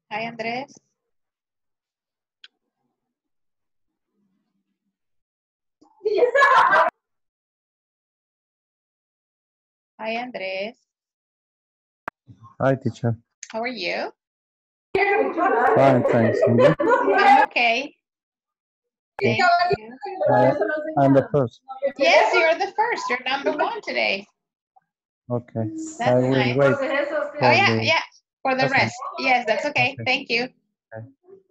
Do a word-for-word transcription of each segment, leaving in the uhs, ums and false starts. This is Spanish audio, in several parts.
Hi, Andrés. Hi, Andrés. Hi, teacher. How are you? Fine, thanks. And you? I'm okay. Thank you. I, I'm the first. Yes, you're the first. You're number one today. Okay. That's I will nice. wait. Oh, yeah, the... yeah. For the Okay. rest. Yes, that's okay. Okay. Thank you. Okay.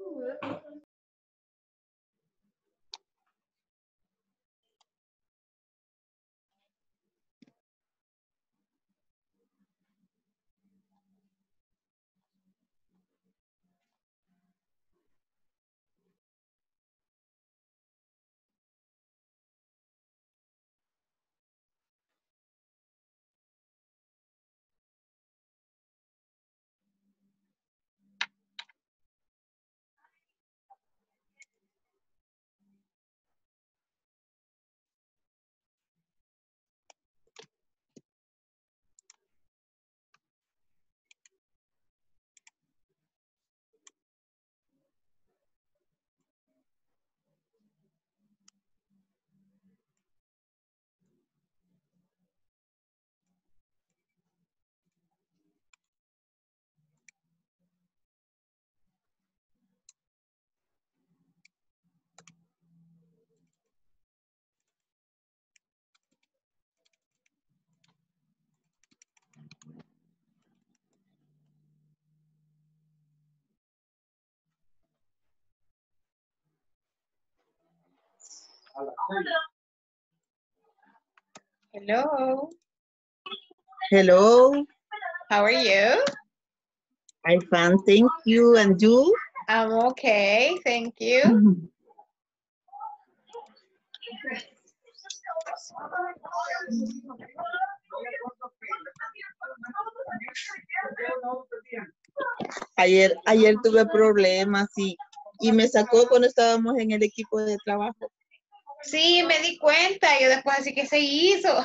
Hello. Hello, How are you? I'm fine, thank you. And you? I'm okay. Thank you. Ayer, ayer tuve problemas y, y me sacó cuando estábamos en el equipo de trabajo. Sí, me di cuenta. Yo después así que se hizo.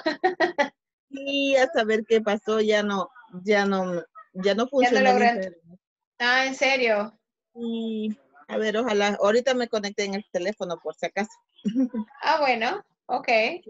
Y a saber qué pasó, ya no, ya no, ya no Ya no funcionó el logré. internet. Ah, ¿en serio? Y a ver, ojalá, ahorita me conecté en el teléfono por si acaso. Ah, bueno, ok.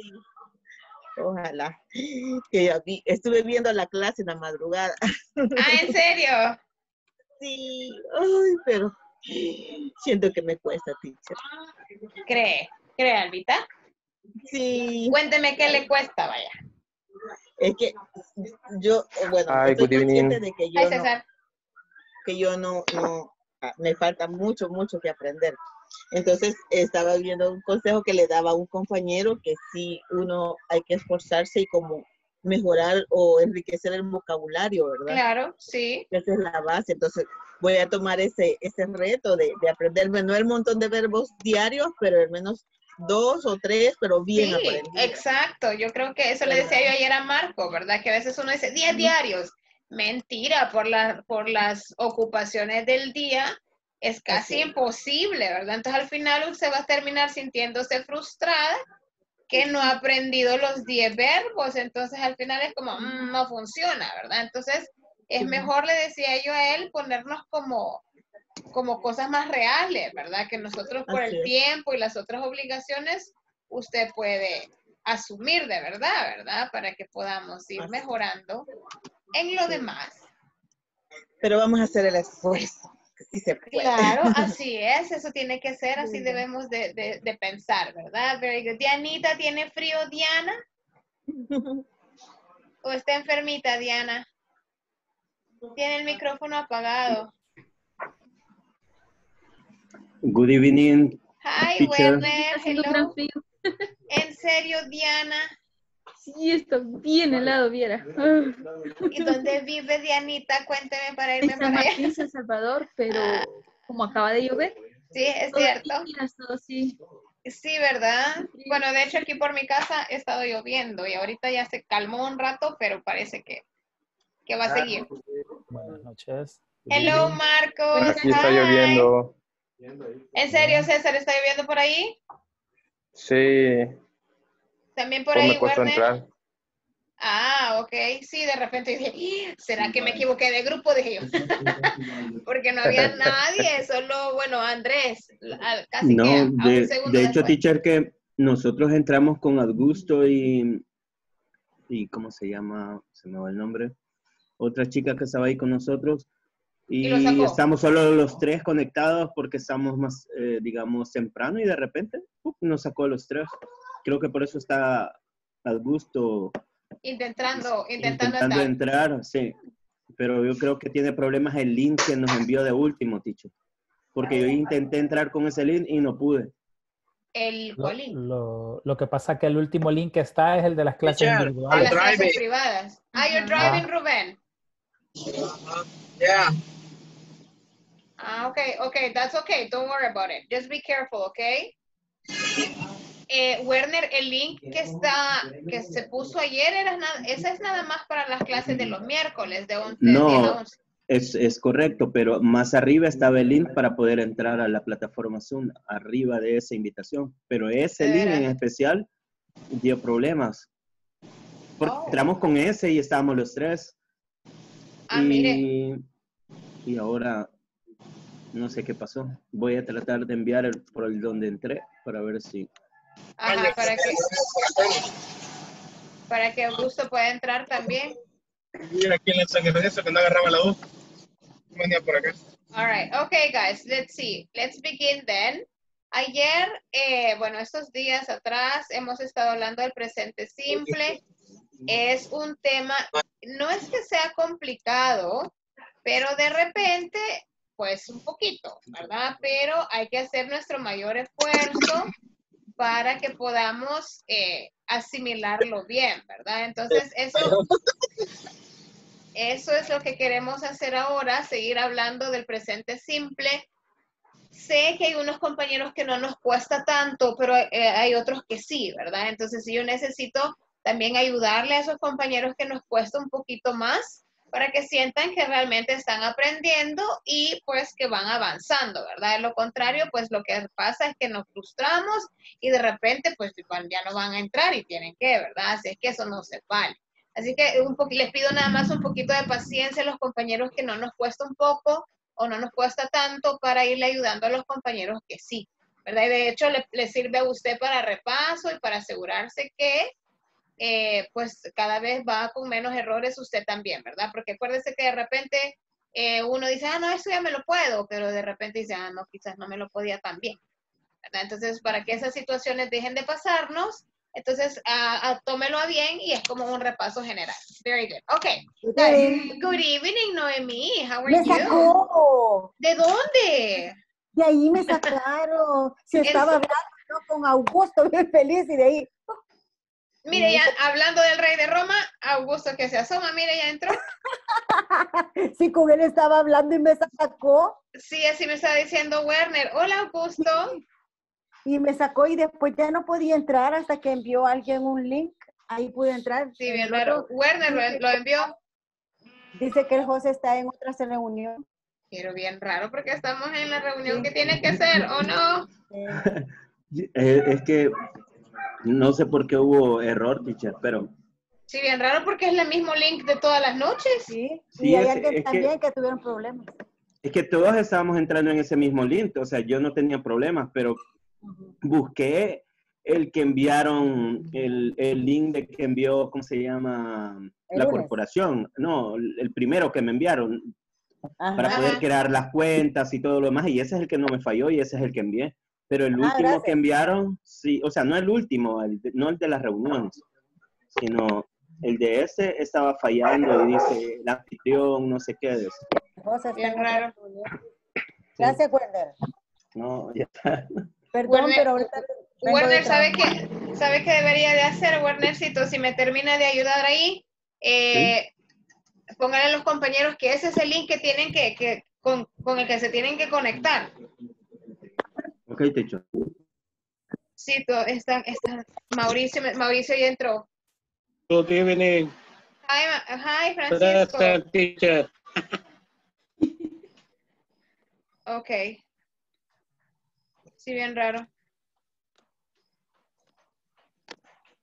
Ojalá. Que yo aquí estuve viendo la clase en la madrugada. Ah, ¿en serio? Sí, ay, pero siento que me cuesta, teacher. ¿Cree? ¿Cree, Albita? Sí. Cuénteme qué le cuesta, vaya. Es que yo, bueno, Hi, estoy good consciente evening. de que Ay, yo no, César. que yo no, no, ah, me falta mucho, mucho que aprender. Entonces, estaba viendo un consejo que le daba a un compañero que sí, uno hay que esforzarse y como mejorar o enriquecer el vocabulario, ¿verdad? Claro, sí. Esa es la base. Entonces, voy a tomar ese, ese reto de, de aprenderme, no el montón de verbos diarios, pero al menos dos o tres, pero bien Sí, aprendidos. exacto. Yo creo que eso le ¿Verdad? decía yo ayer a Marco, ¿verdad? Que a veces uno dice diez diarios. Mentira, por, la, por las ocupaciones del día es casi Ok. imposible, ¿verdad? Entonces al final usted va a terminar sintiéndose frustrada que no ha aprendido los diez verbos. Entonces al final es como, mm, no funciona, ¿verdad? Entonces es mejor, le decía yo a él, ponernos como como cosas más reales, ¿verdad? Que nosotros por Así el es. tiempo y las otras obligaciones, usted puede asumir de verdad, ¿verdad? Para que podamos ir Así. mejorando en lo Sí. demás. Pero vamos a hacer el esfuerzo. Sí se puede. Claro, así es, eso tiene que ser, así debemos de, de, de pensar, ¿verdad? Very good. Dianita, ¿tiene frío, Diana? ¿O está enfermita, Diana? Tiene el micrófono apagado. Good evening, Hi, teacher. Werner, Haciendo gran hello. frío. ¿En serio, Diana? Sí, está bien helado, viera. Ah, ¿Y dónde vive Dianita? Cuénteme para En irme San para allá. Martín, San Salvador, pero como acaba de llover, Sí, es todo el cierto. día ha estado así. Sí, ¿verdad? frío. Bueno, de hecho aquí por mi casa ha estado lloviendo y ahorita ya se calmó un rato, pero parece que, que va a seguir. Buenas noches. Hello, Por Marcos. aquí está Hi. lloviendo. ¿En serio, César, está lloviendo por ahí? Sí, También por pues ahí, me costó Werner. entrar. Ah, ok. Sí, de repente dije, ¿será que me equivoqué de grupo? Dije yo. Porque no había nadie, solo, bueno, Andrés, a- casi que No, a, a un de, segundo de hecho, después. teacher, que nosotros entramos con Augusto y, y ¿cómo se llama? Se me va el nombre. Otra chica que estaba ahí con nosotros. Y lo Y sacó. estamos solo los tres conectados porque estamos más, eh, digamos, temprano y de repente ¡pum! Nos sacó a los tres. Creo que por eso está Augusto Intentando, intentando intentando entrar. entrar, sí. Pero yo creo que tiene problemas el link que nos envió de último, Ticho. Porque yo intenté entrar con ese link y no pude. El Lo, colín. lo, lo que pasa es que el último link que está es el de las clases Teacher, De individuales. las clases driving. privadas. Ah, you're Ajá. driving, Rubén. Yeah. Ah, okay, okay, that's okay. Don't worry about it. Just be careful, okay? Eh, Werner, el link que está, que se puso ayer, era nada, esa es nada más para las clases de los miércoles, de, once, de diez a No, once. es, es correcto, pero más arriba estaba el link para poder entrar a la plataforma Zoom, arriba de esa invitación. Pero ese ¿De link veras? en especial dio problemas. Porque Oh. entramos con ese y estábamos los tres. Ah, mire. Y, y ahora no sé qué pasó. Voy a tratar de enviar el, por el donde entré para ver si... Ajá, para que, para que Augusto pueda entrar también. Mira aquí en el San Ignacio que no agarraba la U. Venía por acá. All right, okay, guys, let's see. Let's begin then. Ayer, eh, bueno, estos días atrás hemos estado hablando del presente simple. Es un tema, no es que sea complicado, pero de repente, pues un poquito, ¿verdad? Pero hay que hacer nuestro mayor esfuerzo para que podamos eh, asimilarlo bien, ¿verdad? Entonces, eso, eso es lo que queremos hacer ahora, seguir hablando del presente simple. Sé que hay unos compañeros que no nos cuesta tanto, pero eh, hay otros que sí, ¿verdad? Entonces, yo necesito también ayudarle a esos compañeros que nos cuesta un poquito más para que sientan que realmente están aprendiendo y pues que van avanzando, ¿verdad? De lo contrario, pues lo que pasa es que nos frustramos y de repente pues ya no van a entrar y tienen que, ¿verdad? Así es que eso no se vale. Así que un les pido nada más un poquito de paciencia a los compañeros que no nos cuesta un poco o no nos cuesta tanto para irle ayudando a los compañeros que sí, ¿verdad? Y de hecho le, le sirve a usted para repaso y para asegurarse que eh, pues cada vez va con menos errores usted también, ¿verdad? Porque acuérdese que de repente eh, uno dice, ah, no, eso ya me lo puedo, pero de repente dice, ah, no, quizás no me lo podía tan bien, ¿verdad? Entonces, para que esas situaciones dejen de pasarnos, entonces uh, uh, tómelo a bien y es como un repaso general. Very good. Okay. Good Guys, evening. good evening, Noemí. How are Me you? sacó. ¿De dónde? De ahí me sacaron. Si ¿En estaba su- hablando yo con Augusto, bien feliz, y de ahí. Mire, ya hablando del rey de Roma, Augusto que se asoma, mire, ya entró. Sí, con él estaba hablando y me sacó. Sí, así me está diciendo Werner. Hola, Augusto. Y me sacó y después ya no podía entrar hasta que envió alguien un link. Ahí pude entrar. Sí, En bien el raro. otro, Werner dice, lo, lo envió. dice que el José está en otra reunión. Pero bien raro porque estamos en la reunión Sí. que tiene que ser, ¿o no? Eh, Eh, es que no sé por qué hubo error, teacher, pero Sí, bien raro porque es el mismo link de todas las noches. sí. sí, Y hay es, alguien es también que, que tuvieron problemas. es que todos estábamos entrando en ese mismo link, o sea, yo no tenía problemas, pero Ujú. busqué el que enviaron, el, el link de que envió, ¿cómo se llama? El La lunes. corporación. No, el primero que me enviaron para Ajá. poder Ajá. crear las cuentas y todo lo demás, y ese es el que no me falló y ese es el que envié. Pero el Ah, último gracias. que enviaron, sí, o sea, no el último, el de- no el de las reuniones, sino el de ese estaba fallando y dice el anfitrión, no sé qué de eso. José está Bien en otra raro. reunión. Sí. Gracias, Werner. No, ya está. Perdón, Werner- pero ahorita vengo de Werner, ¿sabe trabajar. qué, ¿sabe qué debería de hacer, Wernercito? Si me termina de ayudar ahí, eh, póngale a los compañeros que ese es el link que tienen que, que con, con el que se tienen que conectar. Ok, techo. Sí, todo, están, están, Mauricio, Mauricio ya entró. Good evening. Hi, Ma- hi, Francisco. Present teacher. Ok. Sí, bien raro.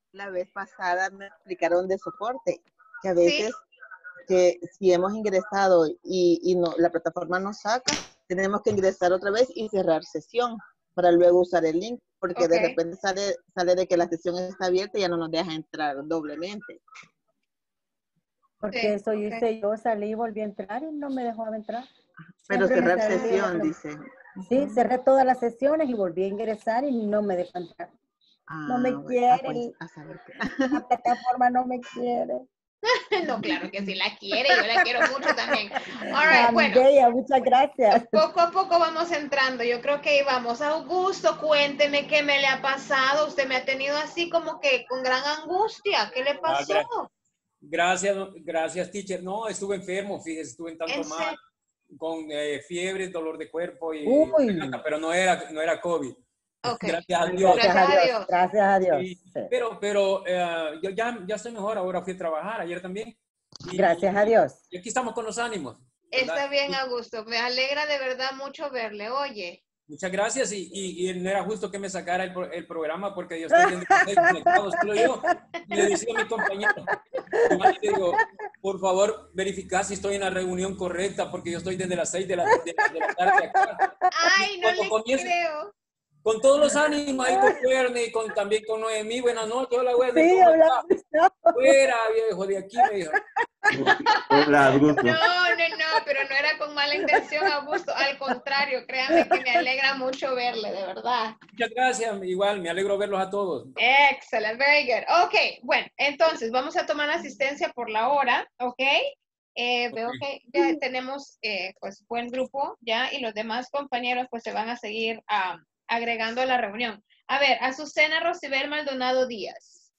la vez pasada me explicaron de soporte, que a veces que si hemos ingresado y, y no, la plataforma nos saca, tenemos que ingresar otra vez y cerrar sesión para luego usar el link, porque de Ok. repente sale, sale de que la sesión está abierta y ya no nos deja entrar doblemente. Porque Sí, eso ok. hice yo, salí y volví a entrar y no me dejó entrar. Pero Siempre me cerrar salía, sesión, pero- dice. Sí, cerré todas las sesiones y volví a ingresar y no me dejó entrar. No Ah, me bueno. quiere, Ah, pues, el- a saber qué. la plataforma no me quiere. No, claro que sí la quiere, yo la quiero mucho también. All Ah, right, mi bueno, bella, muchas gracias. poco a poco vamos entrando. Yo creo que ahí vamos. Augusto, cuénteme qué me le ha pasado. Usted me ha tenido así como que con gran angustia. ¿Qué le Ah, pasó? gra- gracias, gracias, teacher. No, estuve enfermo, fíjese, estuve en tanto ¿En mal, serio? con eh, fiebre, dolor de cuerpo y Uy. garganta, pero no era, no era COVID. Ok. Gracias a Dios. Gracias a Dios, gracias a Dios. Sí, Sí. pero, pero eh, yo ya, ya estoy mejor, ahora fui a trabajar, ayer también. Y, Gracias a Dios. y aquí estamos con los ánimos. ¿verdad? Está bien, Augusto. Me alegra de verdad mucho verle. Oye. Muchas gracias y, y, y no era justo que me sacara el, pro- el programa porque yo estoy desde las seis conectado, solo yo. Y le decía a mi compañero, Giovanni, le digo, por favor, verifica si estoy en la reunión correcta porque yo estoy desde las seis de la, de la, de la tarde acá. Ay, Y no cuando le comience- creo. Con todos los ánimos ahí con Verne y con, también con Noemí, buenas noches, hola, buenas Sí, ¿cómo hablamos. está? Fuera, viejo, de aquí, me dijo. Hola, Augusto. No, no, no, pero no era con mala intención, Augusto. Al contrario, créame que me alegra mucho verle, de verdad. Muchas gracias, igual, me alegro verlos a todos. Excellent, very good. Ok, bueno, entonces vamos a tomar asistencia por la hora, ok. Eh, veo que ya tenemos eh, pues buen grupo ya y los demás compañeros pues se van a seguir ah, agregando a la reunión. A ver, Azucena Rosibel Maldonado Díaz.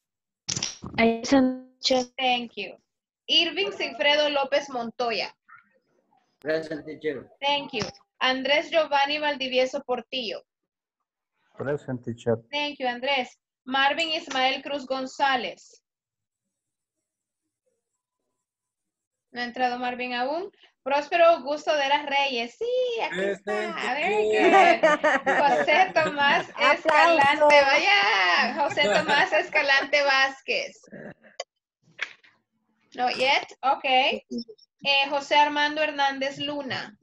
Thank you. Irving Sigfredo López Montoya. Present, teacher. Thank you. Andrés Giovanni Valdivieso Portillo. Present, teacher. Thank you, Andrés. Marvin Ismael Cruz González. No ha entrado Marvin aún. Próspero Augusto de las Reyes. Sí, aquí está. Very good. José Tomás Escalante. Vaya. José Tomás Escalante Vázquez. No yet. Ok. Eh, José Armando Hernández Luna.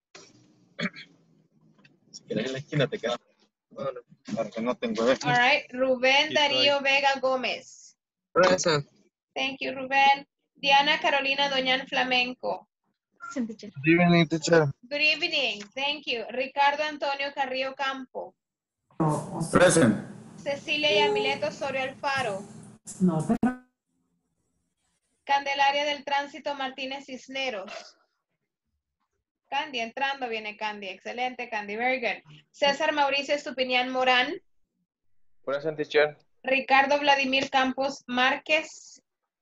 Si quieres en la esquina te quedas. Para que no tengo esto. All right. Rubén Darío Vega Gómez. Present. Thank you, Rubén. Diana Carolina Doñán Flamenco. Good evening, teacher. Good evening. Thank you. Ricardo Antonio Carrillo Campo. Present. Cecilia Yamileto Osorio Alfaro. Candelaria del Tránsito Martínez Cisneros. Candy, entrando viene Candy. Excelente, Candy. Very good. César Mauricio Estupiñán Morán. Present, teacher. Ricardo Vladimir Campos Márquez.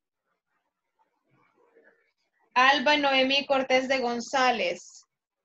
Alba Noemí Cortés de González.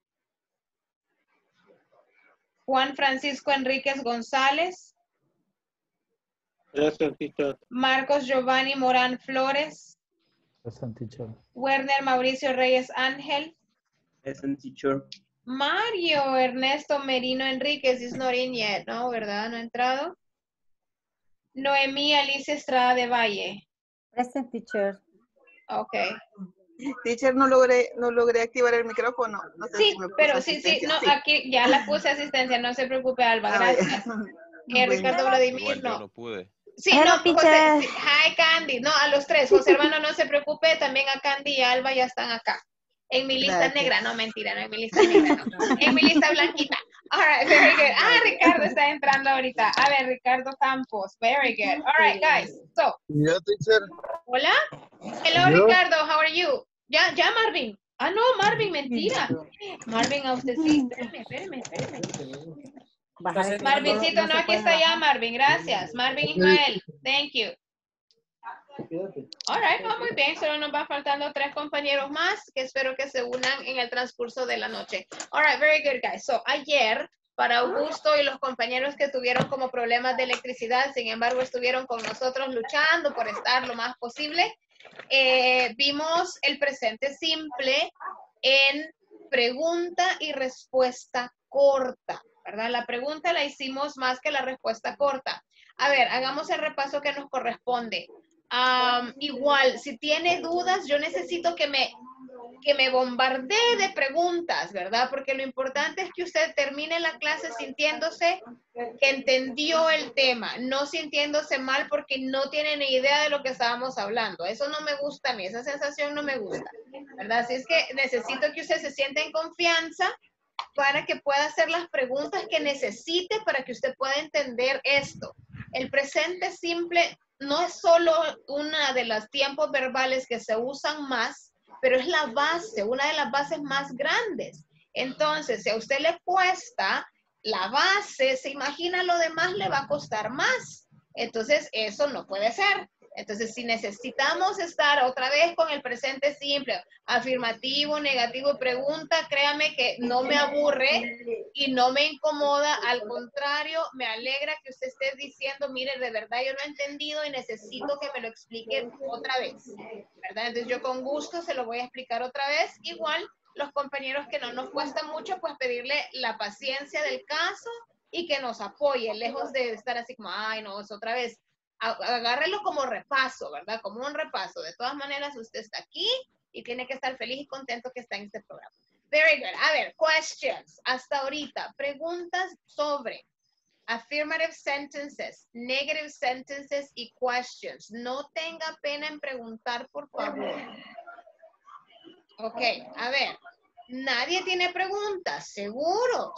Juan Francisco Enríquez González. Present, teacher. Marcos Giovanni Morán Flores. Present, teacher. Werner Mauricio Reyes Ángel. Present, teacher. Mario Ernesto Merino Enríquez is not in yet, ¿no? ¿Verdad? No ha entrado. Noemí Alicia Estrada de Valle. Present, teacher. Ok. Teacher, no logré, no logré activar el micrófono. No sé Sí, si me puso pero sí, sí, asistencia. no, aquí ya la puse asistencia, no se preocupe, Alba, Ah, gracias. vaya. Eh, Ricardo Vladimir, Igual yo no. no pude. Sí, Hello, no, José, teacher. sí, hi Candy, no, a los tres, José hermano, no se preocupe, también a Candy y Alba ya están acá. En mi lista Gracias. negra, no, mentira, no en mi lista negra, no. En mi lista blanquita. All right, very good. Ah, Ricardo está entrando ahorita. A ver, Ricardo Campos, very good. All right, guys, so, Ya, teacher. hola. Hello, Yo. Ricardo, how are you? Ya, ya, Marvin. Ah, no, Marvin, mentira. Marvin, a usted sí. Espérame, espérame, espérame. Bajar el- Marvincito, no, se aquí puede está ya, bajar. Marvin. Gracias. Marvin Ismael. Thank you. All right, va muy bien. Solo nos van faltando tres compañeros más que espero que se unan en el transcurso de la noche. All right, very good, guys. So, ayer, para Augusto y los compañeros que tuvieron como problemas de electricidad, sin embargo, estuvieron con nosotros luchando por estar lo más posible, eh, vimos el presente simple en pregunta y respuesta corta, ¿verdad? La pregunta la hicimos más que la respuesta corta. A ver, hagamos el repaso que nos corresponde. Um, igual, si tiene dudas, yo necesito que me, que me bombardee de preguntas, ¿verdad? Porque lo importante es que usted termine la clase sintiéndose que entendió el tema, no sintiéndose mal porque no tiene ni idea de lo que estábamos hablando. Eso no me gusta a mí, esa sensación no me gusta, ¿verdad? Así es que necesito que usted se sienta en confianza para que pueda hacer las preguntas que necesite para que usted pueda entender esto. El presente simple no es solo una de los tiempos verbales que se usan más, pero es la base, una de las bases más grandes. Entonces, si a usted le cuesta la base, se imagina lo demás le va a costar más. Entonces, eso no puede ser. Entonces, si necesitamos estar otra vez con el presente simple, afirmativo, negativo y pregunta, créame que no me aburre y no me incomoda. Al contrario, me alegra que usted esté diciendo, mire, de verdad yo no he entendido y necesito que me lo explique otra vez, ¿verdad? Entonces, yo con gusto se lo voy a explicar otra vez. Igual, los compañeros que no nos cuesta mucho, pues pedirle la paciencia del caso y que nos apoye, lejos de estar así como, ay, no, es otra vez. Agárrelo como repaso, ¿verdad? Como un repaso. De todas maneras, usted está aquí y tiene que estar feliz y contento que está en este programa. Very good. A ver, questions. Hasta ahorita, preguntas sobre affirmative sentences, negative sentences y questions. No tenga pena en preguntar, por favor. Ok, a ver. Nadie tiene preguntas, ¿seguros?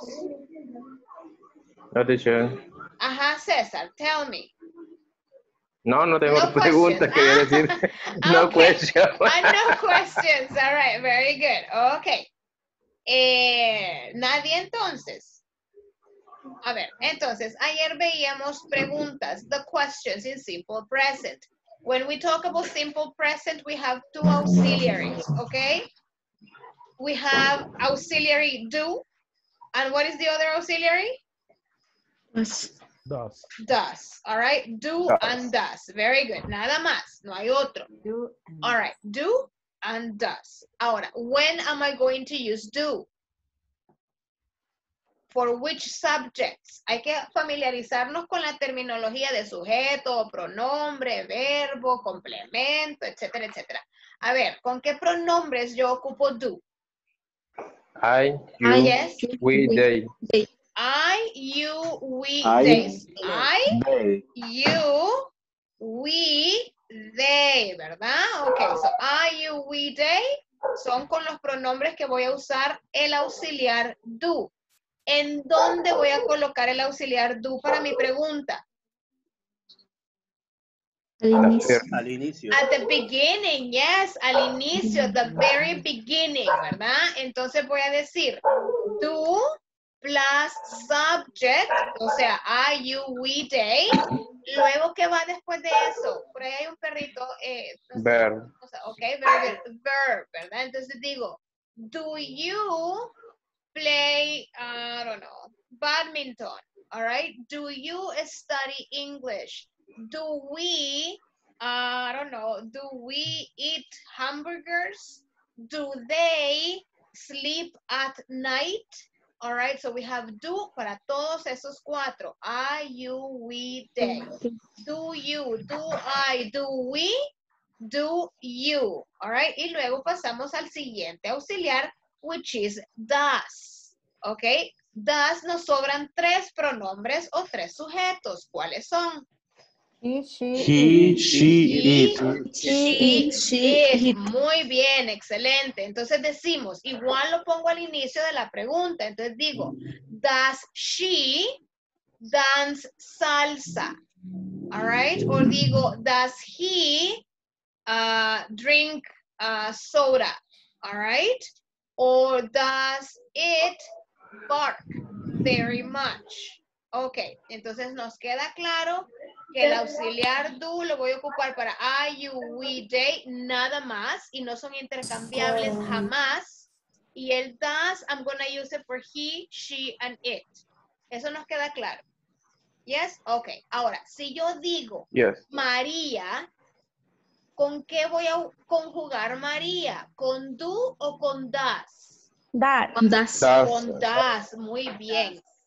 No, teacher. Ajá, César, tell me. No, no tengo No preguntas, questions. quería decir. No Okay. question. Uh, no questions. All right, very good. Okay. Eh, nadie entonces. A ver, entonces, ayer veíamos preguntas, the questions in simple present. When we talk about simple present, we have two auxiliaries, okay? We have auxiliary do, and what is the other auxiliary? Pues, Dos. Does, all right? Do Does. and does. Very good. Nada más, no hay otro. Do and All right, do and does. Ahora, when am I going to use do? For which subjects? Hay que familiarizarnos con la terminología de sujeto, pronombre, verbo, complemento, etcétera, etcétera. A ver, ¿con qué pronombres yo ocupo do? I, you, I, Yes. we, they. they. I, you, we, I, they. I, they. you, we, they, ¿verdad? Ok, so I, you, we, they son con los pronombres que voy a usar el auxiliar do. ¿En dónde voy a colocar el auxiliar do para mi pregunta? Al inicio. Al inicio. At the beginning, yes, al inicio, the very beginning, ¿verdad? Entonces voy a decir do plus subject, o sea, I, you, we, they. Luego, ¿qué va después de eso? Por ahí hay un perrito. Eh, no sé, Verb. o sea, ok, very good. Verb, ¿verdad? Entonces digo, do you play, I don't know, badminton? All right. Do you study English? Do we, uh, I don't know, do we eat hamburgers? Do they sleep at night? All right, so we have do para todos esos cuatro. I, you, we, they. Do you, do I, do we, do you. All right, y luego pasamos al siguiente auxiliar, which is does. Ok, does nos sobran tres pronombres o tres sujetos. ¿Cuáles son? He, she, He, it. she, it. She, she, it. it. Muy bien, excelente. Entonces decimos, igual lo pongo al inicio de la pregunta. Entonces digo, does she dance salsa? All right. O digo, does he uh, drink uh, soda? All right. Or does it bark very much? Ok, entonces nos queda claro que el auxiliar do lo voy a ocupar para I, you, we, they, nada más, y no son intercambiables jamás. Y el does, I'm gonna use it for he, she, and it. Eso nos queda claro. Yes? Ok, ahora, si yo digo Yes. María, ¿con qué voy a conjugar María? ¿Con do o con does? That. Das. Das. Con does, muy bien.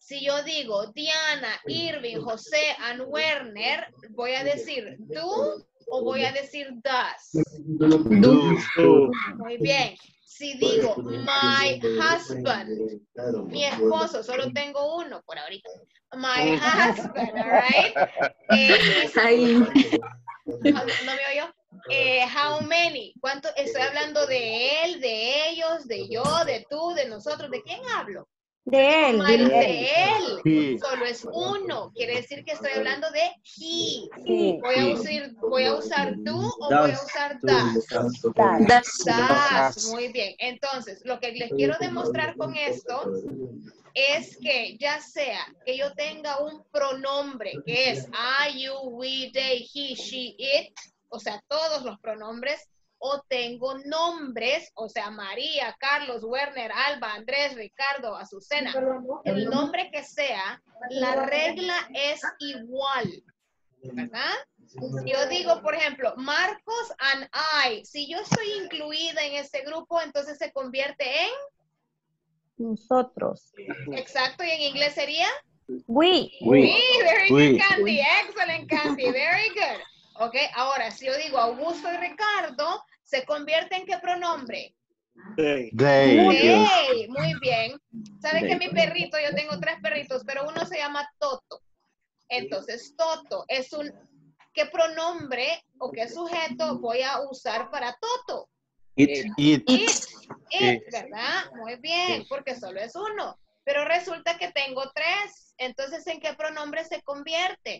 Si yo digo Diana, Irving, José, and Werner, ¿voy a decir do o voy a decir does? Do. Muy bien. Si digo my husband, mi esposo, solo tengo uno por ahorita. My husband, all right? Eh, Ahí. no, no me oyó. Eh, how many? ¿Cuánto? Estoy hablando de él, de ellos, de yo, de tú, de nosotros. ¿De quién hablo? De él. My, De él. de él. Sí. Solo es uno. Quiere decir que estoy hablando de he. Sí. Voy a usar, voy a usar do o voy a usar does. Das. Das. Muy bien. Entonces, lo que les quiero demostrar con esto es que ya sea que yo tenga un pronombre que es I, you, we, they, he, she, it, o sea, todos los pronombres, o tengo nombres, o sea, María, Carlos, Werner, Alba, Andrés, Ricardo, Azucena, el nombre que sea, la regla es igual, ¿verdad? Si yo digo, por ejemplo, Marcos and I, si yo estoy incluida en este grupo, entonces se convierte en... Nosotros. Exacto, y en inglés sería... We. We, very We. good, Candy. Excellent, Candy. Very good. Ok, ahora, si yo digo Augusto y Ricardo, ¿se convierte en qué pronombre? They. They. Muy bien. ¿Sabe They. que mi perrito, yo tengo tres perritos, pero uno se llama Toto? Entonces, Toto es un... ¿Qué pronombre o qué sujeto voy a usar para Toto? It. It. It, it, Sí. ¿verdad? Muy bien, porque solo es uno. Pero resulta que tengo tres. Entonces, ¿en qué pronombre se convierte?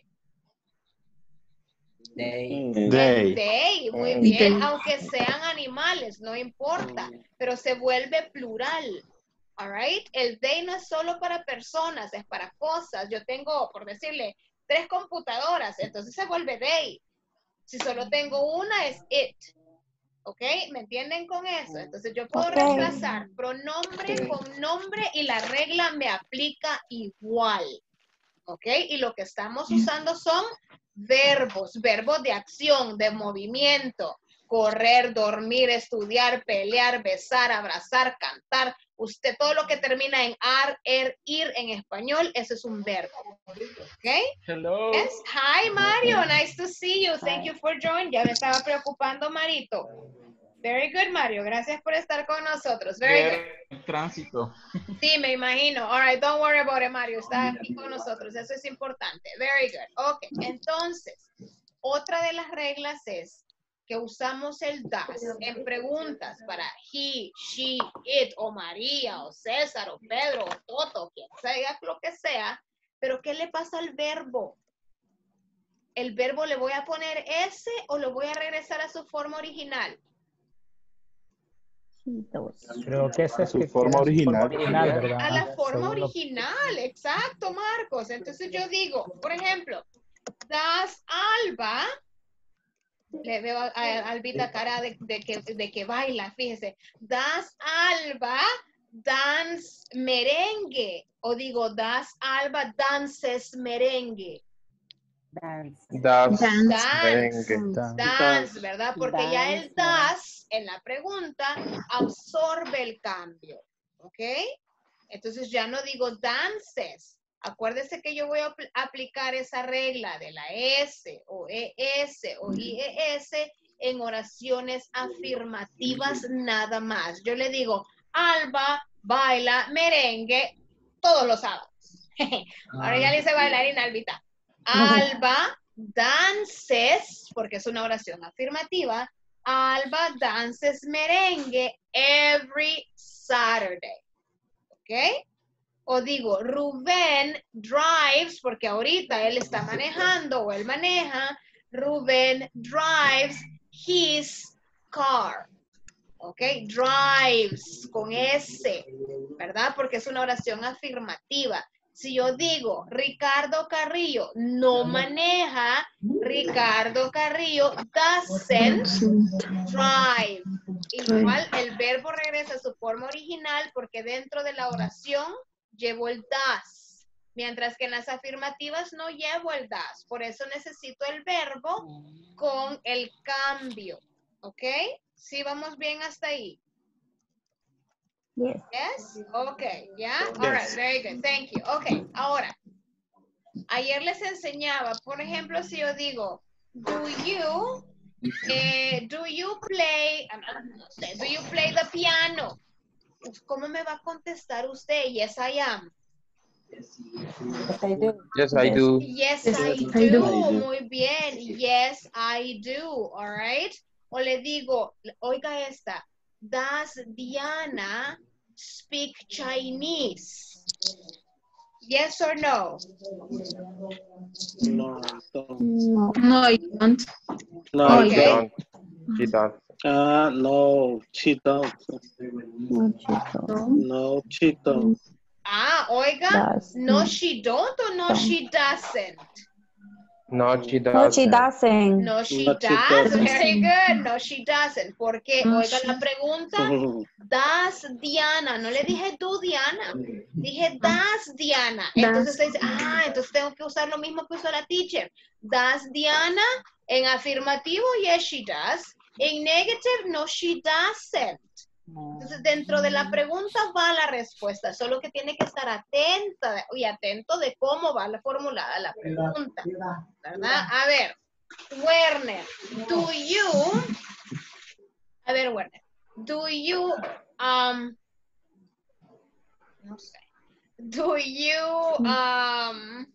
They. They. En they, muy Eh. bien. Aunque sean animales, no importa. Pero se vuelve plural. All right? El they no es solo para personas, es para cosas. Yo tengo, por decirle, tres computadoras. Entonces se vuelve they. Si solo tengo una, es it. ¿Ok? ¿Me entienden con eso? Entonces yo puedo Ok. reemplazar pronombre con nombre y la regla me aplica igual. ¿Ok? Y lo que estamos usando son verbos, verbos de acción, de movimiento. Correr, dormir, estudiar, pelear, besar, abrazar, cantar. Usted, todo lo que termina en ar, er, ir en español, eso es un verbo. ¿Ok? Hello. Yes. Hi, Mario. Nice to see you. Thank you for joining. Ya me estaba preocupando, Marito. Very good, Mario. Gracias por estar con nosotros. Very good. El tránsito. Sí, me imagino. All right, don't worry about it, Mario. Está aquí con nosotros. Eso es importante. Very good. Ok, entonces, otra de las reglas es que usamos el das en preguntas para he, she, it, o María, o César, o Pedro, o Toto, quien sea lo que sea. Pero, ¿qué le pasa al verbo? ¿El verbo le voy a poner ese o lo voy a regresar a su forma original? Creo que esa es Su que forma queda original. original, ¿verdad? A la forma Según lo- original, exacto, Marcos. Entonces yo digo, por ejemplo, das Alba, le veo a, a Albita cara de, de que, de que baila, fíjese. Das Alba dance merengue, o digo, das Alba dances merengue. Dance. Das. Dance. Merengue. Dance, ¿verdad? Porque ya el Dance. das en la pregunta absorbe el cambio, ¿ok? Entonces ya no digo dances. Acuérdese que yo voy a apl- aplicar esa regla de la S o E S o I E S en oraciones afirmativas nada más. Yo le digo, Alba baila merengue todos los sábados. Ahora ya le hice bailarina, Albita. Alba dances, porque es una oración afirmativa, Alba dances merengue every Saturday. ¿Ok? O digo, Rubén drives, porque ahorita él está manejando o él maneja, Rubén drives his car. ¿Ok? Drives con S, ¿verdad? Porque es una oración afirmativa. Si yo digo, Ricardo Carrillo no maneja, Ricardo Carrillo doesn't drive. Igual el verbo regresa a su forma original porque dentro de la oración llevo el does. Mientras que en las afirmativas no llevo el does. Por eso necesito el verbo con el cambio. ¿Ok? Sí, vamos bien hasta ahí. Yes. Yes? Okay, yeah? All right, very good, thank you. Okay, ahora, ayer les enseñaba, por ejemplo, si yo digo, do you, eh, do you play, no sé, do you play the piano? ¿Cómo me va a contestar usted? Yes, I am. Yes, I do. Yes, I do. Yes, Yes, I I do. do. Muy bien. Yes, I do. All right. O le digo, oiga esta. Does Diana speak Chinese? Yes or no? No, I don't. No, no, I don't. No, Oh, I She Okay. don't. don't. She don't. Uh, no, she don't. No, she don't. No, she don't. Ah, oiga. Does No, not. she don't or no, she doesn't? No, she doesn't. No, she doesn't. No, she No, she does. doesn't. Very good. No, she doesn't. Porque, No, oiga she- la pregunta. Das Diana. No le dije tú, Diana. Dije das Diana. Entonces Das. dice, ah, entonces tengo que usar lo mismo que usó la teacher. Das Diana. En afirmativo, yes, she does. En negative, no, she doesn't. Entonces, dentro de la pregunta va la respuesta, solo que tiene que estar atenta y atento de cómo va la formulada la pregunta, ¿verdad? A ver, Werner, do you, a ver, Werner, do you, um, no sé, do you, um,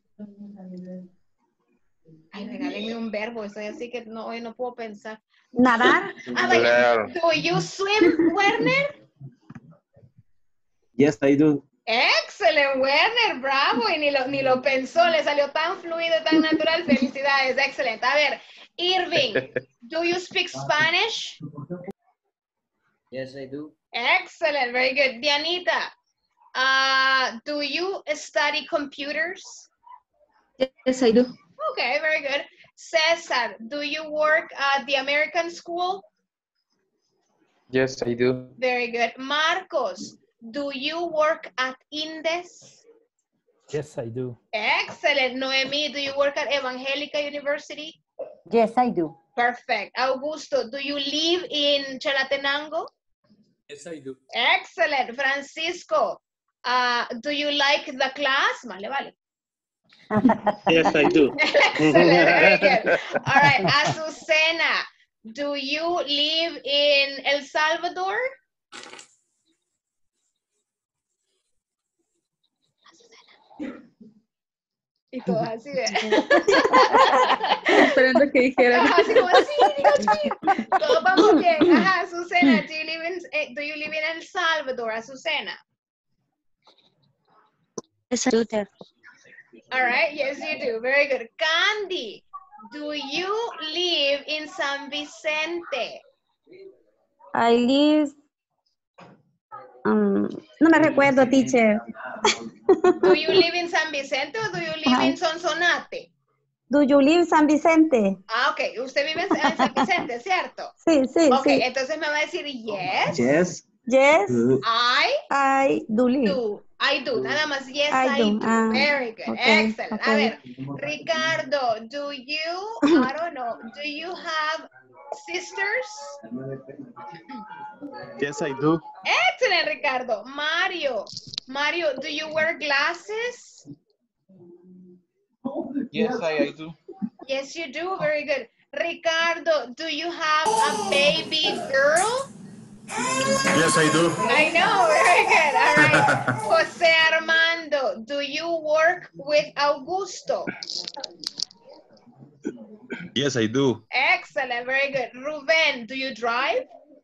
ay, regálenme un verbo, estoy así que no, hoy no puedo pensar. Nadar. Ah, vaya, Learn. do you swim, Werner? Yes, I do. Excelente, Werner, bravo, y ni lo, ni lo pensó, le salió tan fluido, tan natural, felicidades, excelente. A ver, Irving, do you speak Spanish? Yes, I do. Excellent, very good. Dianita, uh, do you study computers? Yes, I do. Okay, very good. Cesar, do you work at the American school? Yes, I do. Very good. Marcos, do you work at Indes? Yes, I do. Excellent. Noemi, do you work at Evangelica University? Yes, I do. Perfect. Augusto, do you live in Chalatenango? Yes, I do. Excellent. Francisco, uh, do you like the class? Vale, vale. Yes, I do. Excellent. Very good. All right. Azucena, do you live in El Salvador? Y todo así, ¿ve? Esperando que dijeran. Ajá, así como, sí, digo, sí. Todos vamos bien. Ajá, Azucena, do you live in, eh, do you live in El Salvador, Azucena? Yes, I do. There. All right, yes, you do. Very good. Candy, do you live in San Vicente? I live. Um, no me recuerdo, teacher. Do you live in San Vicente or do you live in Sonsonate? Do you live San Vicente? Ah, ok. Usted vive en, en San Vicente, ¿cierto? Sí, sí, Ok, sí. entonces me va a decir yes. Yes. Yes, Do. I I do live. do. I do. Nada más, yes, I I do. do. Ah, Very good. okay, Excellent. A okay. ver, Ricardo, do you, I don't know, do you have sisters? Yes, I do. Excellent, Ricardo. Mario, Mario, do you wear glasses? Yes, I, I do. Yes, you do. Very good. Ricardo, do you have a baby girl? Yes, I do. I know. Very good. All right. Jose Armando, do you work with Augusto? Yes, I do. Excellent. Very good. Ruben, do you drive?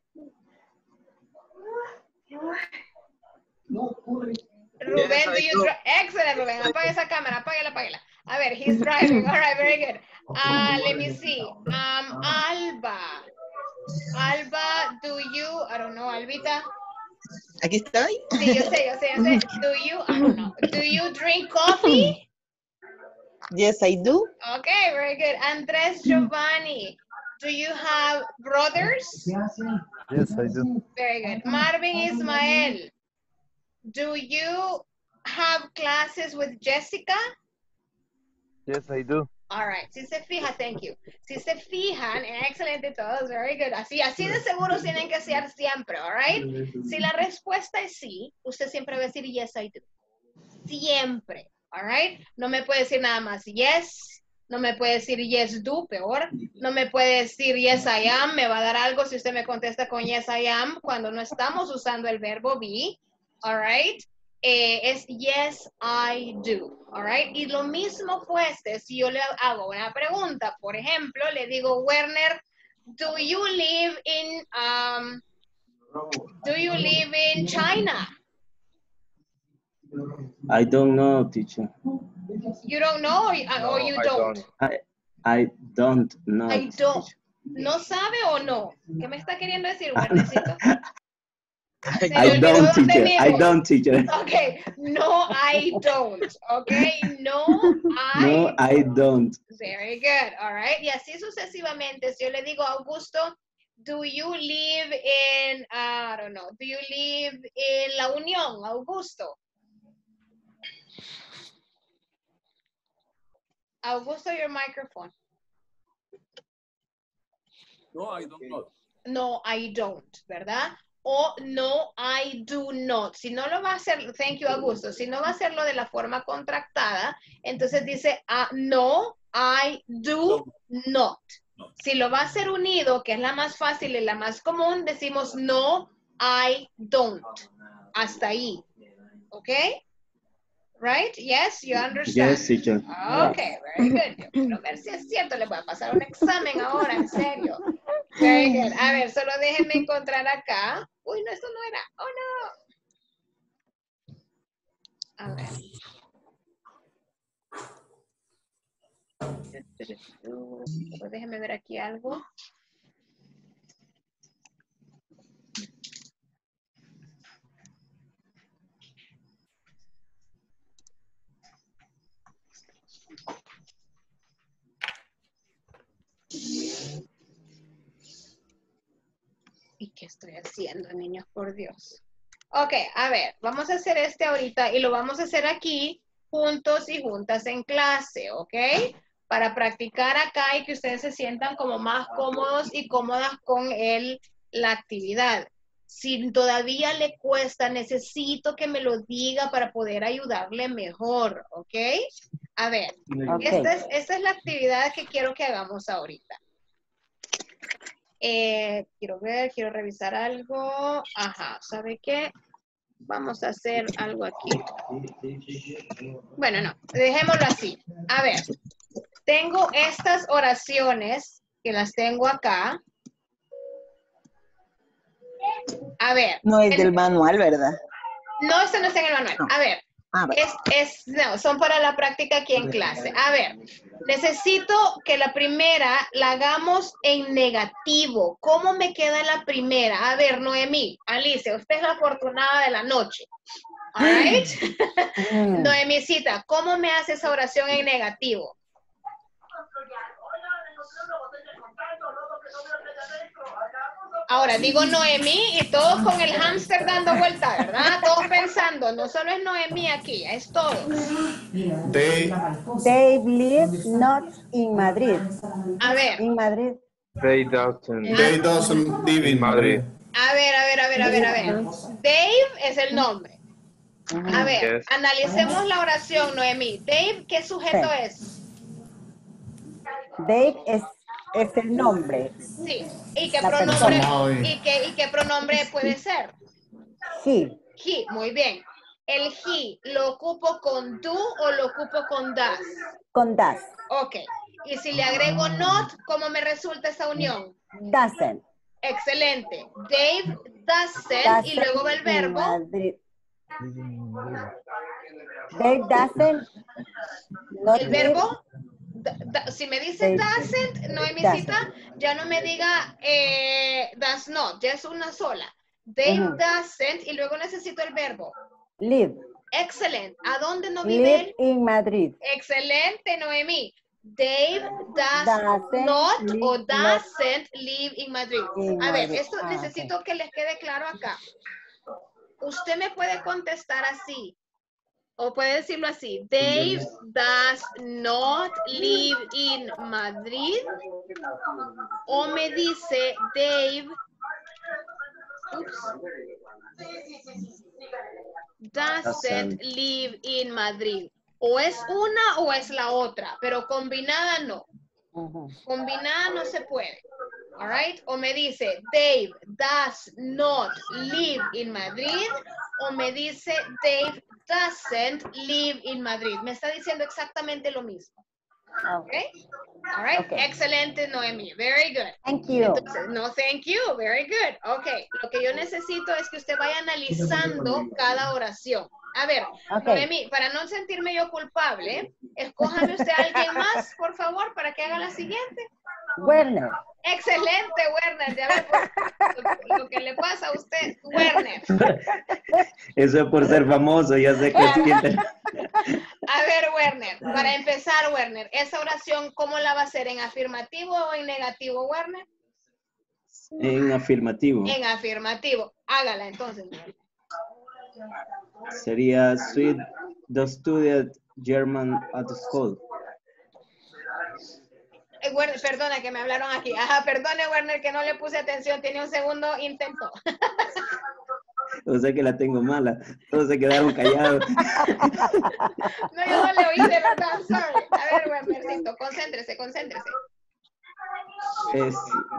Ruben, Yes, I do you do. drive? Excellent, Ruben. Apaga esa cámara. Apágala, apágala. A ver, he's driving. All right, very good. Uh, let me see. Um, Alba. Alba, do you, I don't know, Albita. Aquí estoy. Sí, yo sé, yo sé, yo sé. Do you, I don't know. Do you drink coffee? Yes, I do. Okay, very good. Andres Giovanni, do you have brothers? Yes, I do. Very good. Marvin Ismael, do you have classes with Jessica? Yes, I do. All right. Si se fija, thank you. Si se fijan, excelente todos, very good. Así, así de seguros tienen que ser siempre, all right? Si la respuesta es sí, usted siempre va a decir yes, I do. Siempre, all right? No me puede decir nada más yes, no me puede decir yes, do, peor. No me puede decir yes, I am, me va a dar algo si usted me contesta con yes, I am, cuando no estamos usando el verbo be, all right? Eh, es yes, I do, all right? Y lo mismo fuese si yo le hago una pregunta, por ejemplo, le digo, Werner, do you live in, um, do you live in China? I don't know, teacher. You don't know, or No, you I don't? don't. I, I don't know. I don't. teacher. ¿No sabe o no? ¿Qué me está queriendo decir, Wernecito? Se le I olvidó don't, dónde teacher. vivo. I don't, teacher. Okay, no, I don't. Okay, no, I. No, I don't. Very good, all right. Y así sucesivamente. Si yo le digo, Augusto, do you live in, I don't know, do you live in La Unión, Augusto? Augusto, your microphone. No, I don't know. No, I don't, ¿verdad? O no, I do not. Si no lo va a hacer, thank you, Augusto. Si no va a hacerlo de la forma contractada, entonces dice, ah, no, I do not. Si lo va a hacer unido, que es la más fácil y la más común, decimos no, I don't. Hasta ahí. ¿Ok? Right? Yes, you understand. Yes, teacher. Okay, very good. Yo quiero ver si es cierto. Les voy a pasar un examen ahora, en serio. Very good. A ver, solo déjenme encontrar acá. Uy, no, eso no era. Oh, no. A ver. Pues déjenme ver aquí algo. ¿Y qué estoy haciendo, niños? Por Dios. Ok, a ver, vamos a hacer este ahorita y lo vamos a hacer aquí juntos y juntas en clase, ¿ok? Para practicar acá y que ustedes se sientan como más cómodos y cómodas con el, la actividad. Si todavía le cuesta, necesito que me lo diga para poder ayudarle mejor, ¿ok? A ver, Okay. esta, es, esta es la actividad que quiero que hagamos ahorita. Eh, quiero ver, quiero revisar algo. Ajá, ¿sabe qué? Vamos a hacer algo aquí. Bueno, no, dejémoslo así. A ver, tengo estas oraciones que las tengo acá. A ver. No es el, del manual, ¿verdad? No, esto no está en el manual. A ver. Ah, es, es, no, son para la práctica aquí en clase. A ver, necesito que la primera la hagamos en negativo. ¿Cómo me queda la primera? A ver, Noemí, Alicia, usted es la afortunada de la noche. All right? Noemícita, ¿cómo me hace esa oración en negativo? Ahora digo Noemí y todos con el hámster dando vuelta, ¿verdad? Todos pensando, no solo es Noemí aquí, es todo. They, They live not in Madrid. A ver. In Madrid. They doesn't. they doesn't live in Madrid. A ver, a ver, a ver, a ver, a ver. Dave es el nombre. A ver, Yes. analicemos la oración, Noemí. Dave, ¿qué sujeto Sí. es? Dave es, es el nombre. Sí. ¿Y qué La pronombre, persona. y qué, y qué pronombre puede ser? He. He, muy bien. ¿El he lo ocupo con do o lo ocupo con das? Con das. Ok. Y si le agrego not, ¿cómo me resulta esa unión? Doesn't. Excelente. Dave doesn't, Doesn't y luego va el in verbo. Madrid. Dave doesn't. Not El live. verbo, da- da- si me dice doesn't, no emisita, ya no me diga eh, does not, ya es una sola. Dave Ujú. doesn't, y luego necesito el verbo. Live. Excelente. ¿A dónde no vive él? Live in Madrid. Excelente, Noemí. Dave does Doesn't not live- o not doesn't live in Madrid. in A ver, Madrid. esto Ah, necesito ok. que les quede claro acá. Usted me puede contestar así. O puede decirlo así. Dave does not live in Madrid. O me dice Dave oops, doesn't live in Madrid. O es una o es la otra, pero combinada no. Combinada no se puede. All right? O me dice Dave does not live in Madrid. O me dice Dave doesn't live in Madrid. Me está diciendo exactamente lo mismo. Okay? All right. Okay. Excelente, Noemi. Very good. Thank you. Entonces, no, thank you. Very good. Okay. Lo que yo necesito es que usted vaya analizando cada oración. A ver, Okay. Noemi, para no sentirme yo culpable, escójame usted a alguien más, por favor, para que haga la siguiente. Werner. Excelente, Werner. Ya ve lo, lo que le pasa a usted, Werner. Eso es por ser famoso, ya sé que siente. A ver, Werner, para empezar, Werner, esa oración, ¿cómo la va a hacer? ¿En afirmativo o en negativo, Werner? En afirmativo. En afirmativo. Hágala entonces, Werner. Sería Sweet the studied German at school. Eh, Werner, perdona que me hablaron aquí. Ajá, perdone, Werner, que no le puse atención. Tiene un segundo intento. O sea que la tengo mala. Todos se quedaron callados. No, yo no le oí, de verdad. I'm sorry. A ver, Wernercito, concéntrese, concéntrese. Es,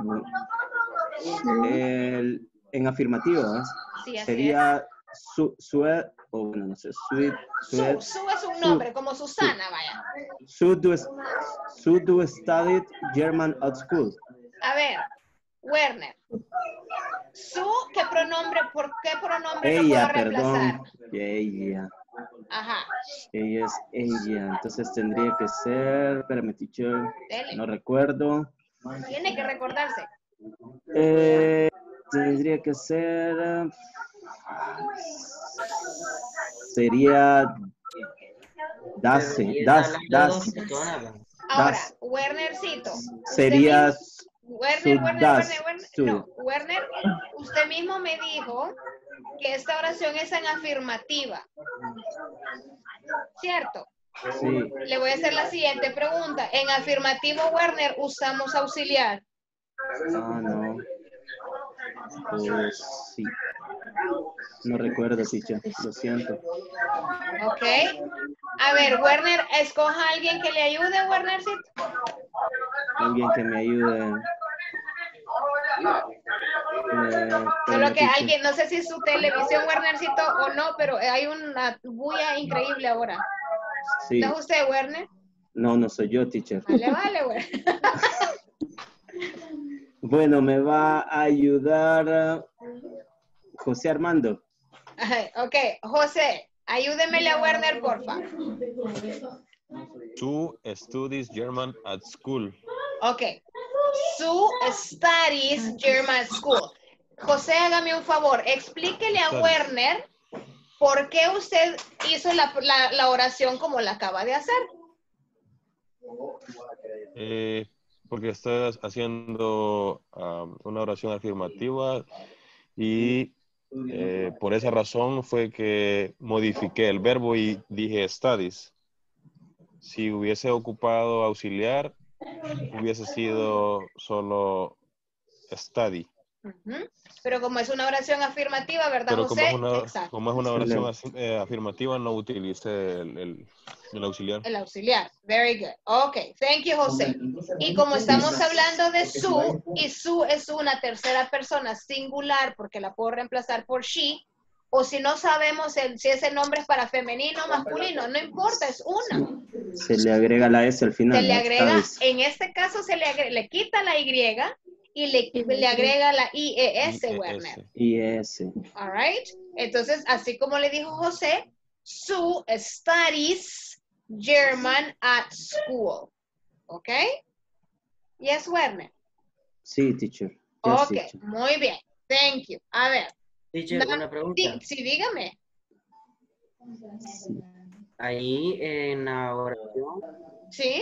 el, en afirmativo, ¿eh? Sí, así sería su, sue, o bueno, no sé, sweet, sweet, Su, su es un nombre, como Susana, vaya. should do, should do studied German at school. A ver, Werner. Su, ¿qué pronombre, por qué pronombre lo Ella, puedo reemplazar? perdón. Ella. Ajá. Ella es ella. Entonces tendría que ser, espérame, teacher, Dele. no recuerdo. Tiene que recordarse. Eh, tendría que ser, eh, sería dase, das, das, Ahora, das. Wernercito. usted Sería mismo- Werner, su Werner, das, Werner, Werner, su. no, Werner, usted mismo me dijo que esta oración es en afirmativa. ¿Cierto? Sí. Le voy a hacer la siguiente pregunta. En afirmativo, Werner, usamos auxiliar. Ah, no. Pues sí. No recuerdo, teacher. Lo siento. Ok. A ver, Werner, escoja a alguien que le ayude, Wernercito. Alguien que me ayude. Eh, Solo espérame, que teacher. alguien, no sé si es su televisión, Wernercito, o no, pero hay una bulla increíble ahora. Sí. ¿No es usted, Werner? No, no soy yo, teacher. Vale, vale, Werner. Bueno, me va a ayudar uh, José Armando. Ay, ok, José, ayúdemele a Werner, porfa. Two studies German at school. Ok. Su studies German school. José, hágame un favor, explíquele a Studies. Werner por qué usted hizo la, la, la oración como la acaba de hacer. Eh, porque estoy haciendo um, una oración afirmativa y eh, por esa razón fue que modifiqué el verbo y dije studies. Si hubiese ocupado auxiliar, hubiese sido solo study. Uh-huh. Pero como es una oración afirmativa, ¿verdad, Pero José? como es una, Exacto. como es una oración as- eh, afirmativa, no utilicé el, el, el auxiliar. El auxiliar. Very good. Ok, thank you, José. Y como estamos hablando de su, y su es una tercera persona singular, porque la puedo reemplazar por she, o si no sabemos el, si ese nombre es para femenino o masculino, no importa, es una. Se le agrega la S al final. Se le ¿no? agrega, Studies. en este caso se le, agrega, le quita la Y y le, le agrega la I E S, Werner. Y S. All right. Entonces, así como le dijo José, Sue studies German at school. ¿Ok? Yes, Werner. Sí, teacher. Yes, Ok, teacher. muy bien. Thank you. A ver. Teacher, Na- una pregunta. Sí, sí, dígame. Ahí en la oración, ¿Sí?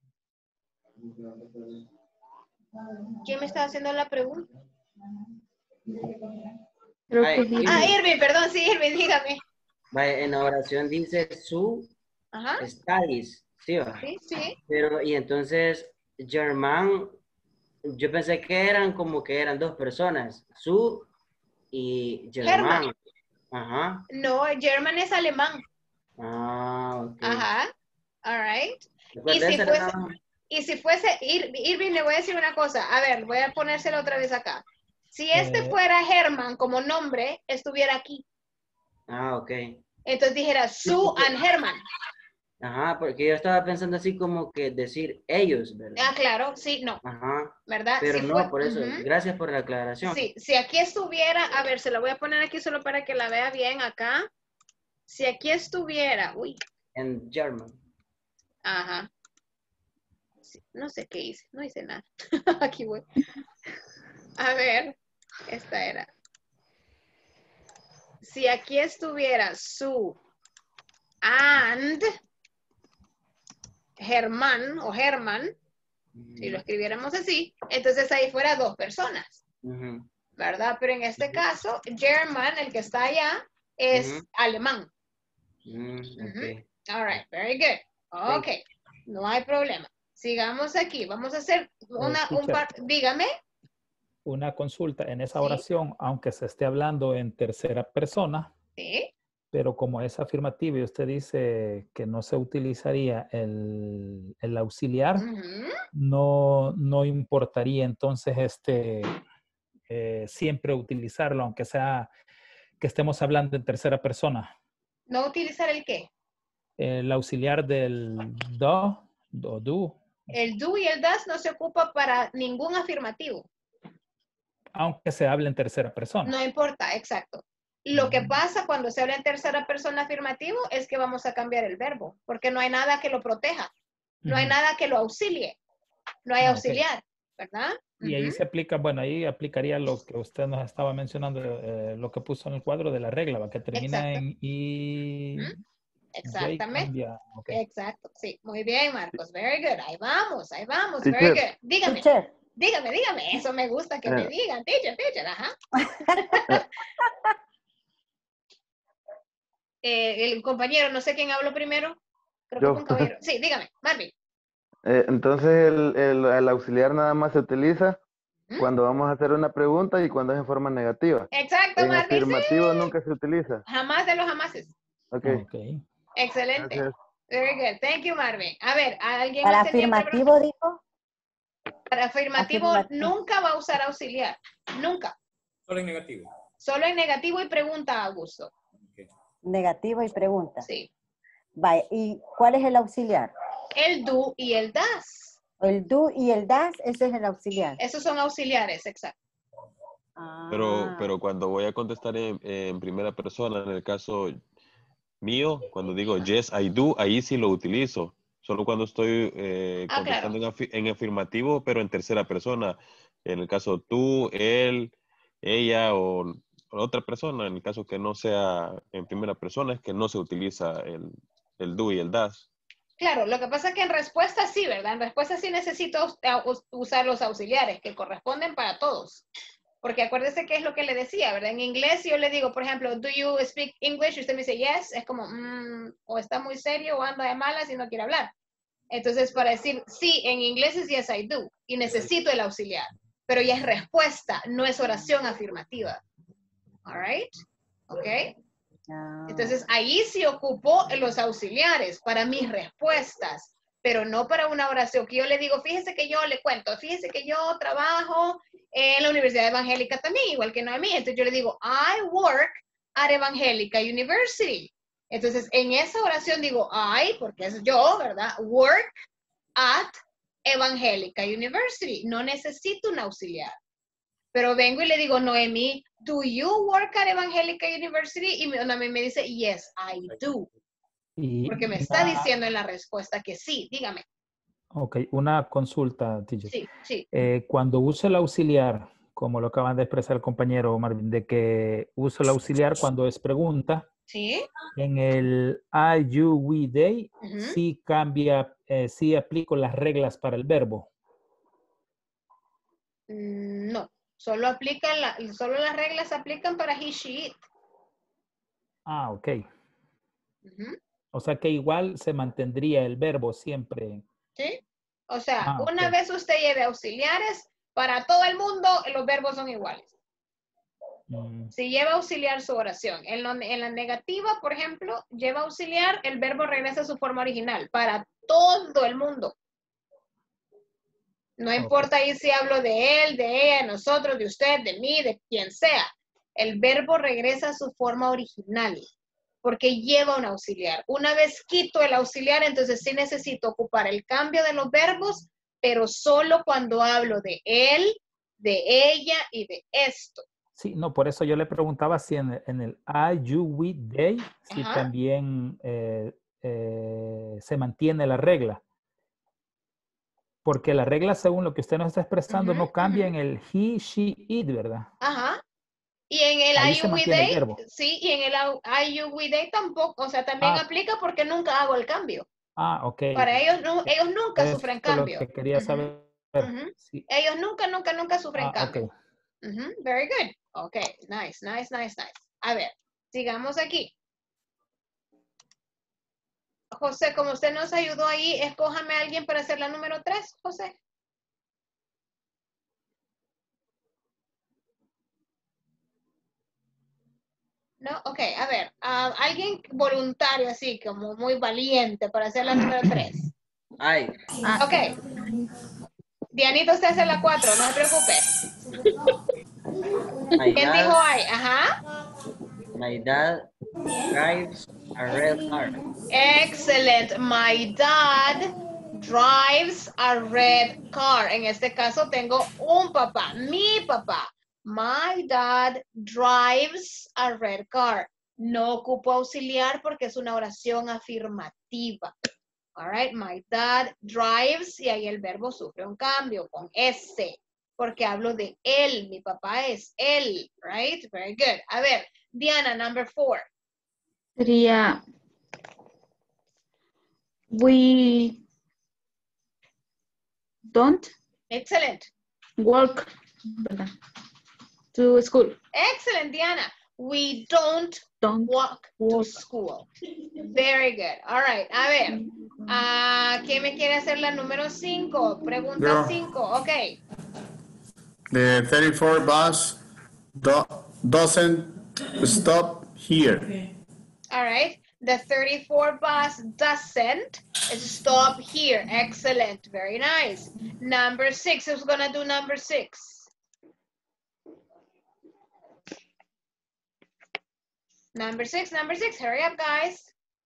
¿Quién me está haciendo la pregunta? Creo Ay, que es Irving. Ah, Irving, perdón, sí, Irving, dígame. Vaya, en la oración dice su Ajá. studies, ¿sí va? Sí, sí. Pero, y entonces, Germán, yo pensé que eran como que eran dos personas, su y Germán. Germán. Ajá. No, German es alemán. Ah, ok. Ajá. All right. Y Recuerda, si esa fuese, era- y si fuese Ir- Irving, le voy a decir una cosa. A ver, voy a ponérselo otra vez acá. Si este Eh, fuera Germán como nombre, estuviera aquí. Ah, ok. Entonces dijera Sue and Herman. Ajá, porque yo estaba pensando así como que decir ellos, ¿verdad? Ah, claro, sí, no, Ajá. ¿verdad? Pero Si no, fue, por eso, ujú. gracias por la aclaración. Sí, si aquí estuviera, a ver, se la voy a poner aquí solo para que la vea bien acá. Si aquí estuviera, uy, En German. ajá. Sí, no sé qué hice, no hice nada. Aquí voy. A ver, esta era. Si aquí estuviera su and Germán o Herman, si lo escribiéramos así, entonces ahí fuera dos personas, Ujú. ¿verdad? Pero en este caso, German, el que está allá, es Ujú. alemán. Mm, ok. Ujú. All right, very good. Ok, no hay problema. Sigamos aquí. Vamos a hacer una, un teacher. par, dígame. una consulta en esa Sí. oración, aunque se esté hablando en tercera persona, Sí. pero como es afirmativo y usted dice que no se utilizaría el, el auxiliar, Ujú. no, no importaría entonces este, eh, siempre utilizarlo, aunque sea que estemos hablando en tercera persona. ¿No utilizar el qué? El auxiliar del do, do, do, El do y el das no se ocupa para ningún afirmativo. aunque se hable en tercera persona. No importa, exacto. Lo que pasa cuando se habla en tercera persona afirmativo es que vamos a cambiar el verbo, porque no hay nada que lo proteja, no hay Ujú. nada que lo auxilie, no hay Ah, ok. auxiliar, ¿verdad? Y ahí Ujú. se aplica, bueno, ahí aplicaría lo que usted nos estaba mencionando, eh, lo que puso en el cuadro de la regla, ¿va? Que termina Exacto. en I, Ujú. J Exactamente. cambia. Ok. Exacto, sí. Muy bien, Marcos. Very good. Ahí vamos, ahí vamos. Teacher. Very good. Dígame. Teacher. Dígame, dígame. Eso me gusta que me Eh. digan. Teacher, teacher, ajá. Eh, el compañero, no sé quién habló primero. Creo que Yo. fue un caballero. Sí, dígame, Marvin. Eh, entonces el, el- el auxiliar nada más se utiliza ¿Mm? cuando vamos a hacer una pregunta y cuando es en forma negativa. Exacto, En Marvin, afirmativo sí. nunca se utiliza. Jamás de los jamases. Ok. Okay. Excelente. Gracias. Very good. Thank you, Marvin. A ver, ¿alguien Para más tenía otra pregunta? afirmativo, dijo. Para afirmativo, Afirmativo. nunca va a usar auxiliar. Nunca. Solo en negativo. Solo en negativo y pregunta, Augusto. Negativo y pregunta. Sí. Vaya, ¿y cuál es el auxiliar? El do y el das. El do y el das, ese es el auxiliar. Esos son auxiliares, exacto. Pero, Ah. pero cuando voy a contestar en, en primera persona, en el caso mío, cuando digo yes, I do, ahí sí lo utilizo. Solo cuando estoy eh, Ah, contestando claro. en, afi- en afirmativo, pero en tercera persona. En el caso tú, él, ella o otra persona, en el caso que no sea en primera persona, es que no se utiliza el, el do y el das. Claro, lo que pasa es que en respuesta sí, ¿verdad? En respuesta sí necesito us- a- us- usar los auxiliares que corresponden para todos. Porque acuérdese que es lo que le decía, ¿verdad? En inglés si yo le digo, por ejemplo, do you speak English? Y usted me dice yes, es como, mm, o está muy serio o anda de malas y no quiere hablar. Entonces, para decir sí en inglés es yes, I do. Y necesito el auxiliar. Pero ya es respuesta, no es oración afirmativa. All right? ¿Ok? Ah. Entonces, ahí sí ocupo los auxiliares para mis respuestas, pero no para una oración que yo le digo, fíjese que yo le cuento, fíjese que yo trabajo en la Universidad Evangélica también, igual que Noemí. Entonces yo le digo, I work at Evangélica University. Entonces, en esa oración digo, I, porque es yo, ¿verdad? Work at Evangélica University. No necesito un auxiliar. Pero vengo y le digo, Noemí, do you work at Evangélica University? Y Noemí me dice, yes, I do. Y Porque me está una, diciendo en la respuesta que sí. Dígame. ok, una consulta, teacher. Sí, sí. Eh, cuando uso el auxiliar, como lo acaban de expresar el compañero Marvin, de que uso el auxiliar cuando es pregunta, Sí. en el I, you, we, they, Ujú. sí cambia, eh, sí aplico las reglas para el verbo. Mm, No, solo aplican, la, solo las reglas aplican para he, she, it. Ah, ok. Ujú. O sea que igual se mantendría el verbo siempre. ¿Sí? O sea, Ah, una ok. vez usted lleve auxiliares, para todo el mundo los verbos son iguales. Mm, Si lleva auxiliar su oración. En, lo- en la negativa, por ejemplo, lleva auxiliar, el verbo regresa a su forma original para todo el mundo. No ok. importa ahí si hablo de él, de ella, de nosotros, de usted, de mí, de quien sea. El verbo regresa a su forma original porque lleva un auxiliar. Una vez quito el auxiliar, entonces sí necesito ocupar el cambio de los verbos, pero solo cuando hablo de él, de ella y de esto. Sí, no, por eso yo le preguntaba si en, en el I, you, we, they, si Ajá. también eh, eh, se mantiene la regla. Porque la regla, según lo que usted nos está expresando, Ujú, no cambia ujú. en el he, she, it, ¿verdad? Ajá. Y en el Ahí I, se you, we, mantiene el they, verbo. sí, y en el I, you, we, they tampoco, o sea, también Ah, aplica porque nunca hago el cambio. ah, ok. Para ellos, no, ellos nunca Eso sufren es lo cambio. que quería Ujú, saber. ujú. Sí. Ellos nunca, nunca, nunca sufren Ah, ok. cambio. Ujú, very good. Ok, nice, nice, nice, nice. A ver, sigamos aquí. José, como usted nos ayudó ahí, escójame a alguien para hacer la número tres, José. No, ok, a ver, ah, alguien voluntario así, como muy valiente para hacer la número tres. Ay, Ok, Dianita, usted hace la cuatro, no se preocupe. my ¿Quién dijo dad, ay? Ajá. my dad drives a red car. Excellent. My dad drives a red car. En este caso tengo un papá, mi papá. My dad drives a red car. No ocupo auxiliar porque es una oración afirmativa. All right, my dad drives y ahí el verbo sufre un cambio con S porque hablo de él. Mi papá es él, right? Very good. A ver, Diana, number four. Sería we don't Excellent. walk, ¿verdad? To school. Excellent, Diana. We don't, Don't walk, walk. to school. Very good. All right. A ver. ah, ¿Quién me quiere hacer la número cinco? Pregunta Girl. cinco. Ok. The thirty-four bus do- doesn't stop here. All right. The thirty-four bus doesn't stop here. Excellent. Very nice. Number six. Who's going to do number six? Number six, number six. Hurry up, guys.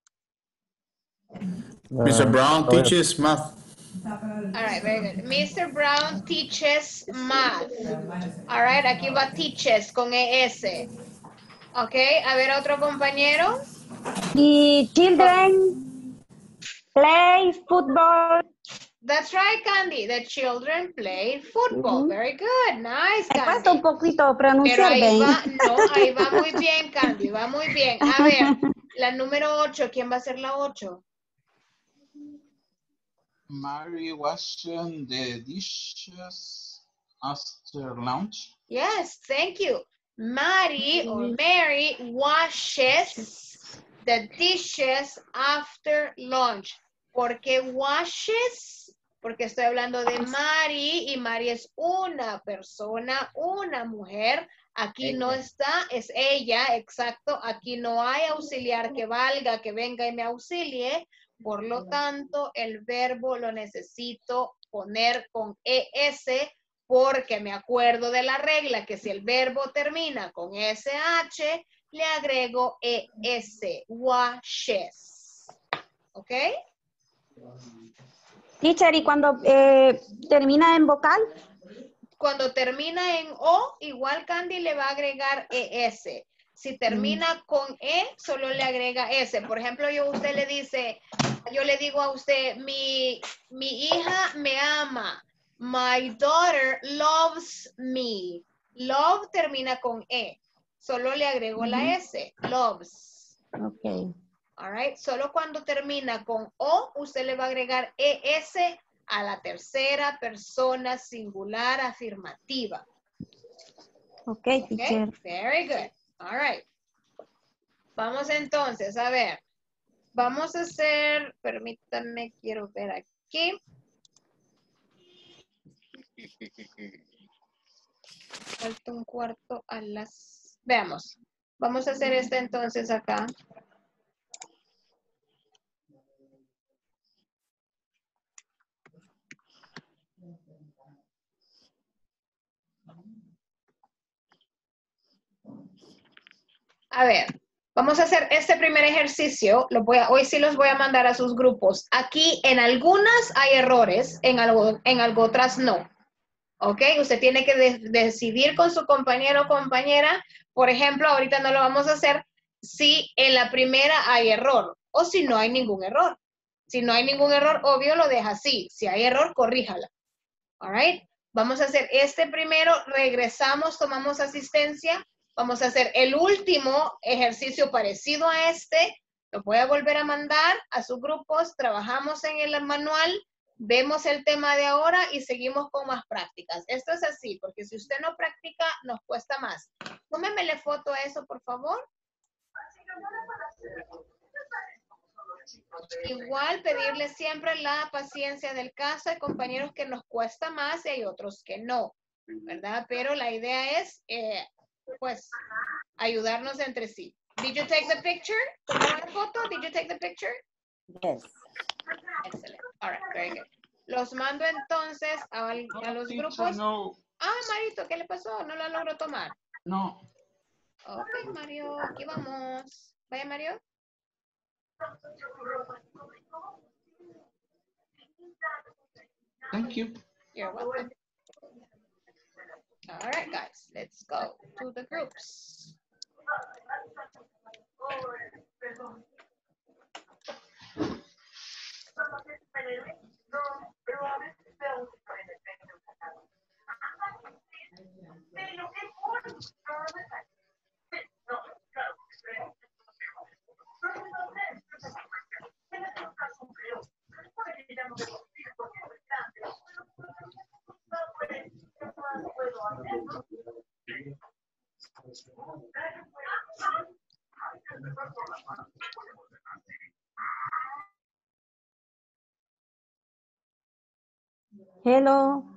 Mister Brown teaches math. All right, very good. Mister Brown teaches math. All right, aquí va teaches con E S. Ok, a ver otro compañero. The children play football. That's right, Candy. The children play football. Ujú. Very good. Nice, Me cuesta un Candy. poquito Pero pronunciar ahí bien. va, no, ahí va muy bien, Candy. Va muy bien. A ver, la número ocho. ¿Quién va a ser la ocho? Mary washing the dishes after lunch. Yes, thank you. Mary or Mary washes the dishes after lunch. ¿Por qué washes? Porque estoy hablando de Mari y Mari es una persona, una mujer. Aquí no está, es ella, exacto. Aquí no hay auxiliar que valga, que venga y me auxilie. Por lo tanto, el verbo lo necesito poner con E S porque me acuerdo de la regla que si el verbo termina con S H, le agrego E S, washes. ¿Ok? Teacher, ¿y cuando eh, termina en vocal? Cuando termina en O, igual Candy le va a agregar E S. Si termina con E, solo le agrega S. Por ejemplo, yo usted le dice, yo le digo a usted, mi, mi hija me ama. My daughter loves me. Love termina con E. Solo le agrego la S. Loves. Ok. All right. Solo cuando termina con O, usted le va a agregar E S a la tercera persona singular afirmativa. Ok, Okay, teacher. very good. All right. Vamos entonces a ver. Vamos a hacer, permítanme, quiero ver aquí. Falta un cuarto a las... Veamos. Vamos a hacer este entonces acá. A ver, vamos a hacer este primer ejercicio. Lo voy a, hoy sí los voy a mandar a sus grupos. Aquí en algunas hay errores, en algo, en algo otras no. ¿Ok? Usted tiene que de, decidir con su compañero o compañera. Por ejemplo, ahorita no lo vamos a hacer si en la primera hay error o si no hay ningún error. Si no hay ningún error, obvio, lo deja así. Si hay error, corríjala. All right? Vamos a hacer este primero, regresamos, tomamos asistencia. Vamos a hacer el último ejercicio parecido a este. Lo voy a volver a mandar a sus grupos. Trabajamos en el manual. Vemos el tema de ahora y seguimos con más prácticas. Esto es así, porque si usted no practica, nos cuesta más. Tómemele foto a eso, por favor. Igual pedirle siempre la paciencia del caso. Hay compañeros que nos cuesta más y hay otros que no, ¿verdad? Pero la idea es, eh, pues, ayudarnos entre sí. Did you take the picture? ¿Tomó la foto? Did you take the picture? Yes. Excelente. All right, very good. Los mando entonces a, a los Teacher, grupos. no. Ah, Marito, ¿qué le pasó? No la logró tomar. No. Ok, Mario, aquí vamos. Vaya, Mario. Thank you. You're welcome. All right, guys, let's go to the groups. Hello.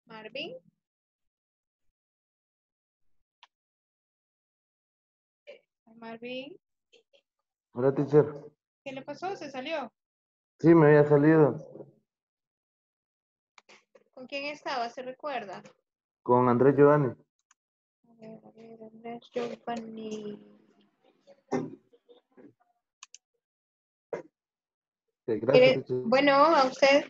Marvin. Marvin. Hola, teacher. ¿Qué le pasó? ¿Se salió? Sí, me había salido ¿Con quién estaba? ¿Se recuerda? con Andrés Giovanni. A ver, a ver, Andrés Giovanni. Sí, gracias, Mire, teacher. bueno, a usted.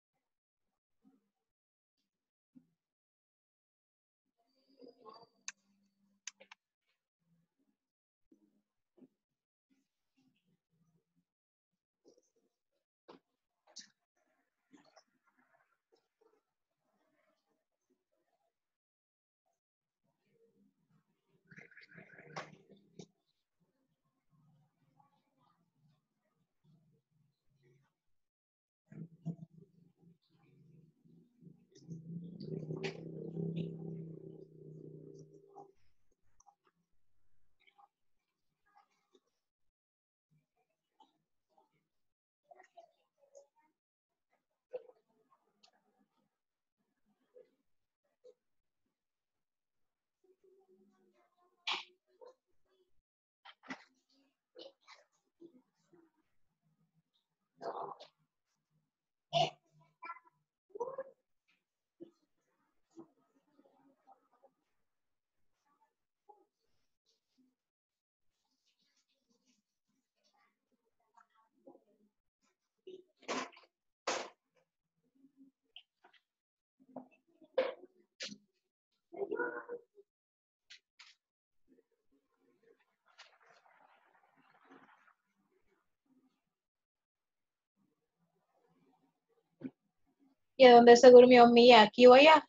¿Y a dónde se durmió Mía? ¿Aquí o allá?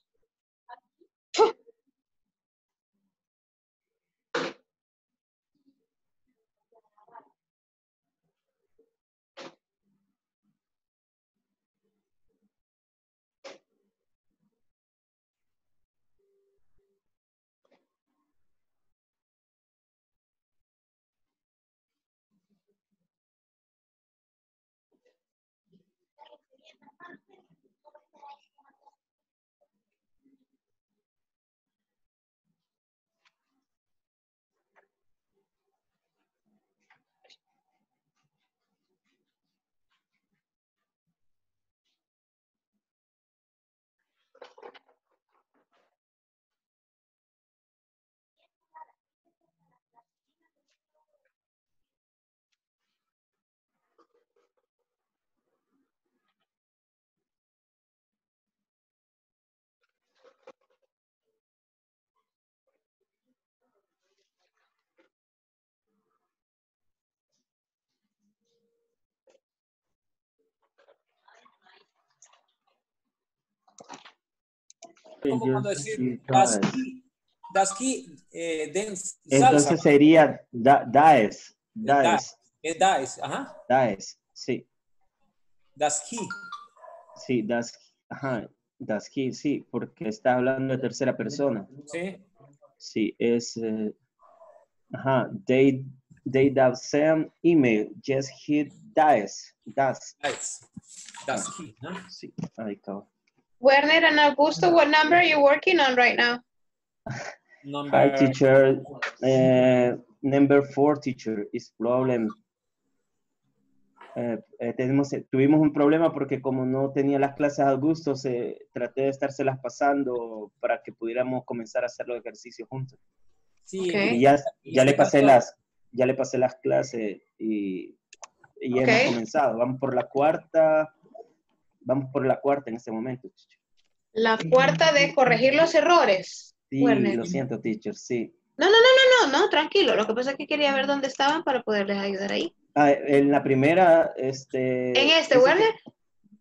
Como cuando decir das ki, das ki, eh, den salsa. Entonces sería da, daes, daes, Es daes, ajá. daes, sí. Das ki. Sí, das, ajá, das ki, sí, porque está hablando de tercera persona. Sí. Sí, es, eh, ajá, they, they that send email, just hit daes, das. Daes, das ki, ¿no? Sí, ahí está. Werner and Augusto, what number are you working on right now? Number... Hi, teacher. Uh, number four, teacher, is problem. Eh, eh, tenemos, eh, tuvimos un problema porque como no tenía las clases a gusto, se, traté de estárselas pasando para que pudiéramos comenzar a hacer los ejercicios juntos. Sí, Okay. Y ya, ya este le pasé caso- las, ya le pasé las clases y, y Ok. hemos comenzado. Vamos por la cuarta, vamos por la cuarta en este momento, teacher. La cuarta de corregir los errores. Sí, Werner. lo siento, teacher, sí. No, no, no, no, no, no, tranquilo. Lo que pasa es que quería ver dónde estaban para poderles ayudar ahí. Ah, en la primera, este... ¿En este, dice Werner? que-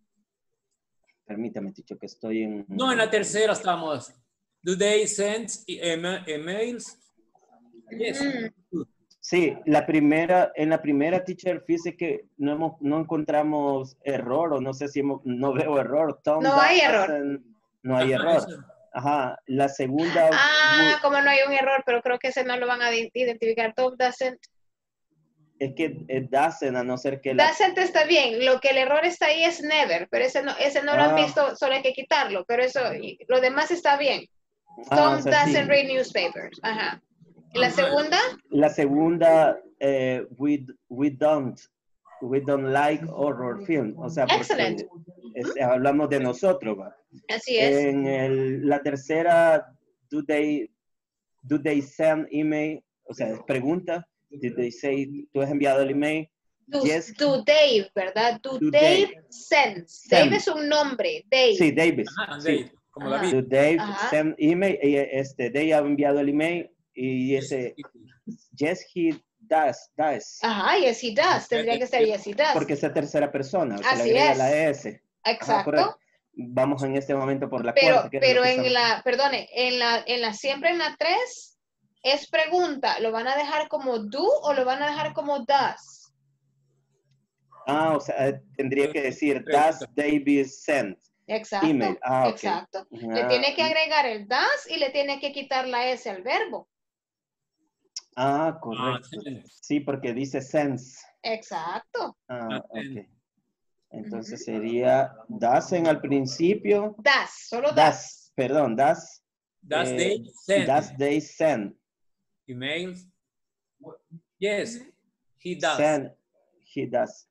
Permítame, teacher, que estoy en... No, en la tercera estamos. Do they send ema- emails? Yes. Mm. Sí, la primera, en la primera, teacher, fíjese que no, hemos, no encontramos error, o no sé si hemos, no veo error. Tom No hay error. doesn't- No hay Ajá, error. eso. Ajá, la segunda... Ah, como no hay un error, pero creo que ese no lo van a di- identificar. Tom doesn't. Es que it doesn't, a no ser que la... Doesn't está bien. Lo que el error está ahí es never, pero ese no, ese no lo han Ah. visto, solo hay que quitarlo. Pero eso, y lo demás está bien. Ah, Tom o sea, sí. doesn't read newspapers. Ajá. ¿Y la segunda? La segunda, eh, we, we don't, we don't like horror film. O sea, porque Excellent. es- hablamos de nosotros, ¿va? Así es. En el- la tercera, do they, do they send email? O sea, es pregunta. Did they say, tú has enviado el email? Do, Yes. do Dave, ¿verdad? Do, Do Dave, Dave. sends. Send. Dave es un nombre. Dave. Sí, David. Ajá, Sí. Dave, como Ajá. David. Do Dave Ajá. send email? Y, este, Dave ha enviado el email y ese, yes, he does, does. Ajá, yes he does. Tendría que ser yes he does. Porque es la tercera persona, se le Así agrega es. la S. Ajá, Exacto. correcto. Vamos en este momento por la Pero, cuarta. que es pero lo que en estamos- la, perdone, en la, en la, siempre en la tres es pregunta. ¿Lo van a dejar como do o lo van a dejar como does? Ah, o sea, eh, tendría que decir, does David send Exacto. email? Ah, ok. Exacto. Le Ah, tiene que agregar el does y le tiene que quitar la S al verbo. Ah, correcto. Sí, porque dice sends. Exacto. Ah, ok. Entonces sería doesn't al principio. Das, solo das. Das, perdón, das. Does eh, they send Does they send? emails? Yes, he does. Send, he does.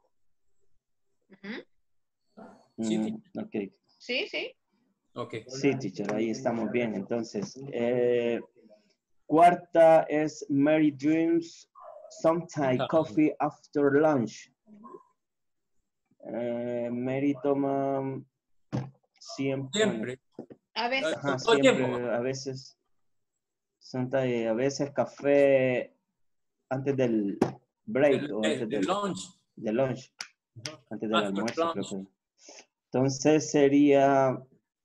Ujú. Sí, Mm, ok. Sí, sí. Okay. Sí, teacher, ahí estamos bien. Entonces, eh, cuarta es Mary dreams sometime coffee after lunch. Eh, Mary toma siempre. Siempre. A veces. Ajá, Todo el siempre, tiempo. a veces. Sometime, a veces café antes del break Del- o del- antes del del lunch. del lunch. Antes del After almuerzo, creo lunch. que. Entonces sería.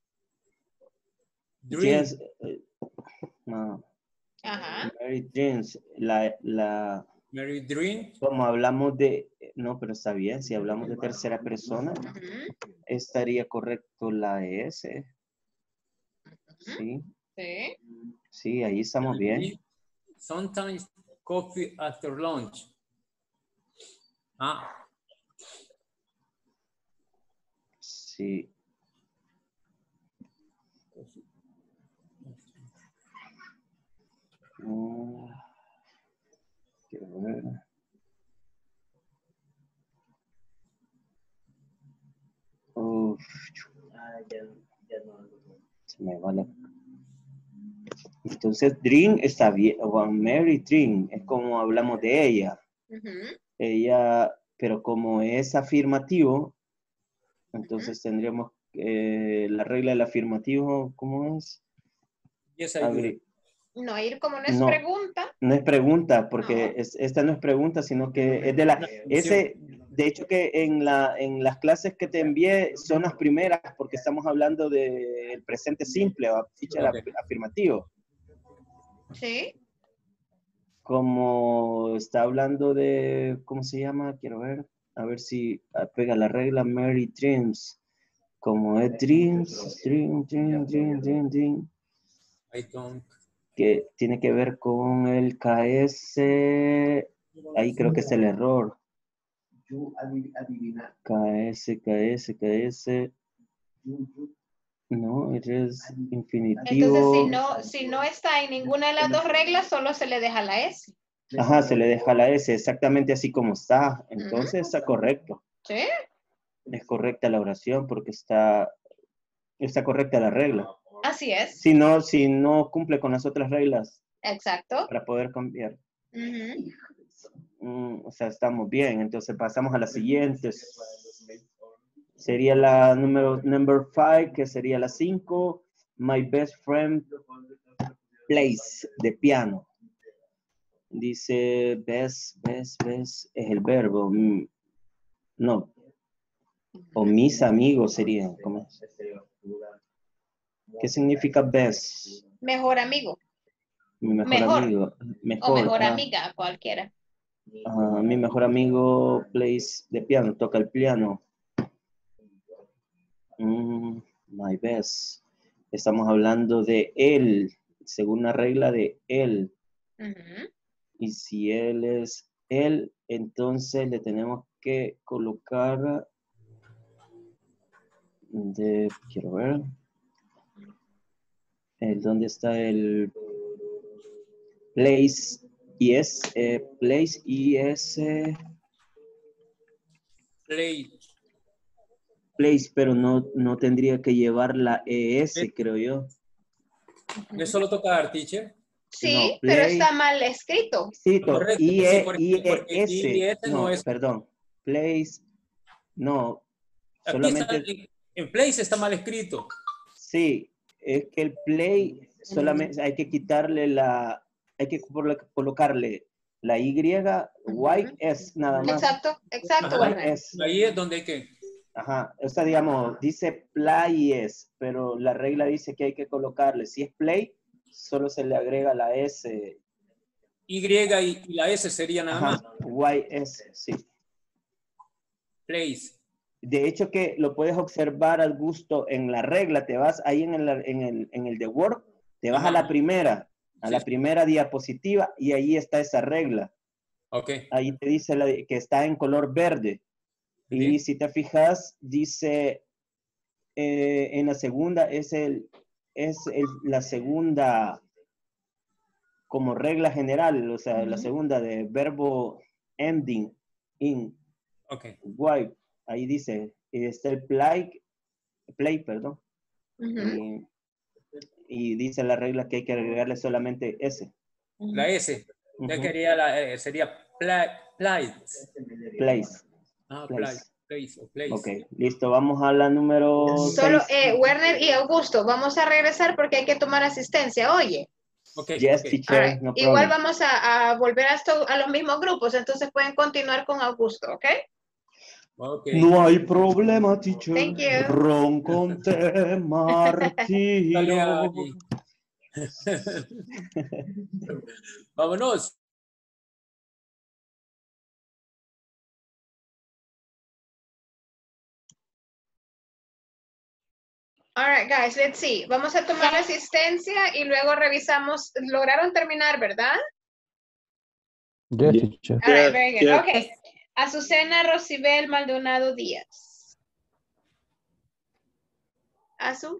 Drink. Yes, eh, no, Ajá. Mary Dreams, la, la, Mary drink. como hablamos de, no, pero está bien, si hablamos de tercera persona, Ujú. estaría correcto la S. Sí, Sí. sí, ahí estamos bien. Drink Sometimes coffee after lunch. Ah, Sí. Mm, quiero ver. Uf, se me va la... Entonces, Dream está bien, o Mary Dream, es como hablamos de ella. Ujú. Ella, pero como es afirmativo, entonces tendríamos eh, la regla del afirmativo, ¿cómo es? yes, I do. Abri- No, ir como no es No. pregunta. No es pregunta, porque es- esta no es pregunta, sino que es de la... Ese, de hecho que en, la, en las clases que te envié son las primeras, porque estamos hablando del presente simple, o feature Ok. af- afirmativo. Sí. Como está hablando de, ¿cómo se llama? Quiero ver, a ver si ah, pega la regla Mary Dreams. Como es Dreams, Dream, Dream, Dream, Dream, Dream, I don't. que tiene que ver con el K S, ahí creo que es el error. K S, K S, K S. No, es infinitivo. Entonces, si no, si no está en ninguna de las dos reglas, solo se le deja la S. Ajá, se le deja la S, exactamente así como está. Entonces está correcto. ¿Sí? Es correcta la oración porque está, está correcta la regla. Así es. Si no, si no cumple con las otras reglas Exacto. para poder cambiar. Ujú. Mm, o sea, estamos bien. Entonces pasamos a las siguientes. Sería la número number five, que sería la cinco. My best friend plays de piano. Dice best, best, best es el verbo. Mm, no. O mis amigos serían. ¿Cómo es? ¿Qué significa best? Mejor amigo. Mi mejor, Mejor. amigo. Mejor, O mejor ah. amiga, cualquiera. Ah, mi mejor amigo plays de piano, toca el piano. Mm, my best. Estamos hablando de él, según la regla de él. Ujú. Y si él es él, entonces le tenemos que colocar, de, quiero ver, el, ¿dónde está el place? Y es, eh, place y es, eh, Play. place, pero no, no tendría que llevar la E S, creo yo. ¿Eso lo toca dar, teacher? Sí, No, pero play. está mal escrito. Sí, Correcto, I, sí, E, porque- I, E, porque S. I, S No, no es- perdón. Place. No, Aquí solamente. está, en, en place está mal escrito. Sí, es que el play solamente hay que quitarle la. Hay que colo- colocarle la Y, Y es nada más. Exacto, exacto, Ajá. Werner. Es. Ahí es donde hay que... Ajá, o sea, digamos, dice playes, pero la regla dice que hay que colocarle. Si es play, solo se le agrega la S. Y y, y la S sería nada más. Ajá, Y S, sí. Place. De hecho que lo puedes observar al gusto en la regla, te vas ahí en el, en el, en el de Word, te vas Ajá. a la primera, a Sí, la sí. primera diapositiva y ahí está esa regla. Ok. Ahí te dice la- que está en color verde. Y Bien. si te fijas, dice eh, en la segunda, es, el, es el- la segunda como regla general, o sea, la segunda de verbo ending, in, Ok. wipe. Ahí dice, y está el play, play, perdón. Ujú. y, y dice la regla que hay que agregarle solamente S. La S. Ya Ujú. quería la, eh, sería play. Play. Place. Ah, Place. play. Place o place. Ok, listo. Vamos a la número Solo, seis. eh, Werner y Augusto, vamos a regresar porque hay que tomar asistencia, oye. Ok, Yes, ok. teacher, Alright. no Igual problem. vamos a, a volver a, esto- a los mismos grupos, entonces pueden continuar con Augusto, ¿ok? Ok. No hay problema, teacher. Thank you. Ron con té, martiro. Dale ahí. Vámonos. All right, guys, let's see. Vamos a tomar la asistencia y luego revisamos. Lograron terminar, ¿verdad? Yes, teacher. All right, Yes, very good. yes. Okay. Azucena Rosibel Maldonado Díaz. Azu.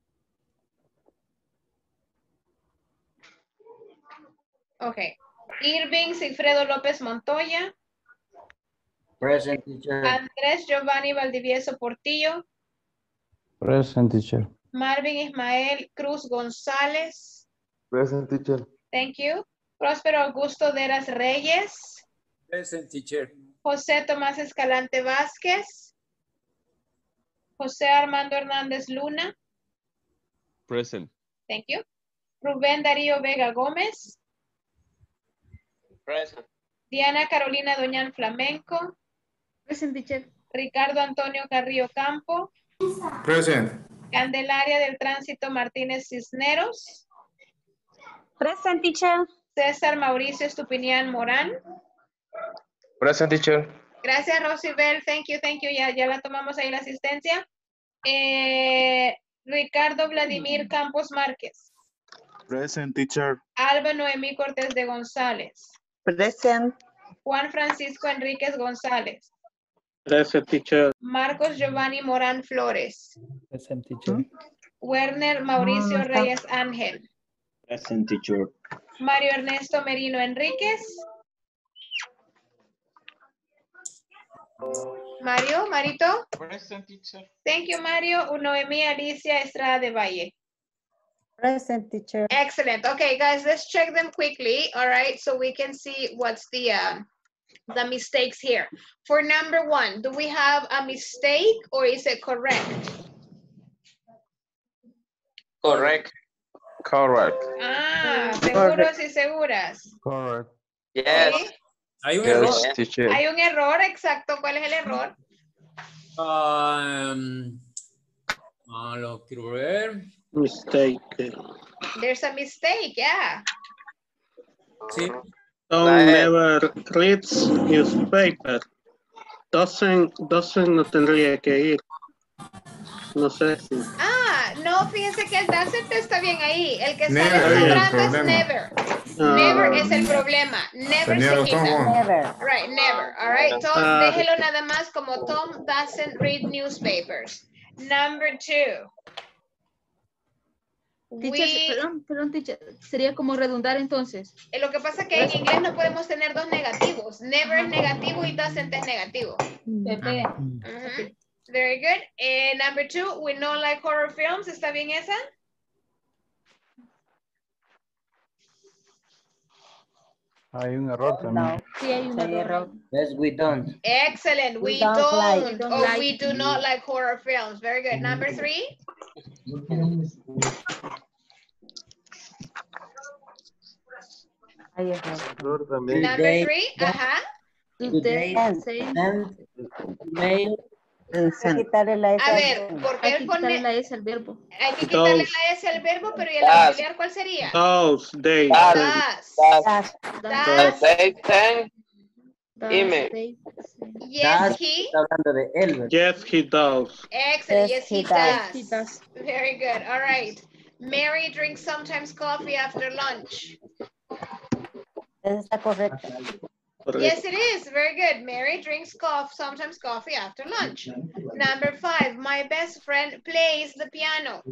Okay. Irving Sigfredo López Montoya. Present, teacher. Andrés Giovanni Valdivieso Portillo. Present, teacher. Marvin Ismael Cruz González. Present, teacher. Thank you. Próspero Augusto Deras Reyes. Present, teacher. José Tomás Escalante Vázquez. José Armando Hernández Luna. Present. Thank you. Rubén Darío Vega Gómez. Present. Diana Carolina Doñán Flamenco. Present, teacher. Ricardo Antonio Carrillo Campo. Present. Candelaria del Tránsito Martínez Cisneros. Present, teacher. César Mauricio Estupinián Morán. Present, teacher. Gracias, Rosibel. Thank you, thank you. Ya, ya la tomamos ahí la asistencia. Eh, Ricardo Vladimir Campos Márquez. Present, teacher. Alba Noemí Cortés de González. Present. Juan Francisco Enríquez González. Present, teacher. Marcos Giovanni Morán Flores. Present, teacher. Werner Mauricio Reyes Ángel. Present, teacher. Mario Ernesto Merino Enríquez. Mario, Marito. Present, teacher. Thank you, Mario. Noemí Alicia Estrada de Valle. Present, teacher. Excellent. Okay, guys, let's check them quickly. All right, so we can see what's the uh, the mistakes here. For number one, do we have a mistake or is it correct? Correct. Correct. Ah, seguros y seguras. Correct. Yes. Hay un Yes, error. teacher. Hay un error, exacto. ¿Cuál es el error? Um, ah, lo quiero ver. Mistake. There's a mistake, yeah. Sí. Don't never reads newspaper. Doesn't, doesn't no tendría que ir. No sé si. Ah, no, fíjense que el doesn't está bien ahí. El que sale Never, sobrando es problema. never. Never Ah, es el problema. Never Tenía se razón, quita. Juan. Never. Right, never. All right. Tom, Ah, déjelo nada más como Tom doesn't read newspapers. Number two. Teacher, We, perdón, perdón, teacher. Sería como redundar entonces. eh, lo que pasa es que en inglés no podemos tener dos negativos. Never es negativo y doesn't es negativo. Pepe. Ujú. Very good. Eh, number two, we don't like horror films. ¿Está bien esa? Hay un error también. No. Sí, hay un Sí, error. error. Yes, we don't. Excellent. We We, don't don't, like. We don't or like. we do not like horror films. Very good. Number three. Ahí es. Error también. Number Today, three. Ajá. today, Send. send email. El Hay que send. quitarle la S A al ver, verbo. porque Hay él que quitarle pone, la S al verbo. hay que quitarle those, la S al verbo, pero ¿y el Das. auxiliar cuál sería? those, they. Das. Das. Das. Das. Das. They send Das, email. they, Yes, Das he. está hablando de él, ¿verdad? Yes, he does. Excellent. Yes, Yes, he he does. does. he does. Very good. All right. Mary drinks sometimes coffee after lunch. Esa está correcta. Yes, it is. Very good. Mary drinks coffee, sometimes coffee after lunch. Number five, my best friend plays the piano.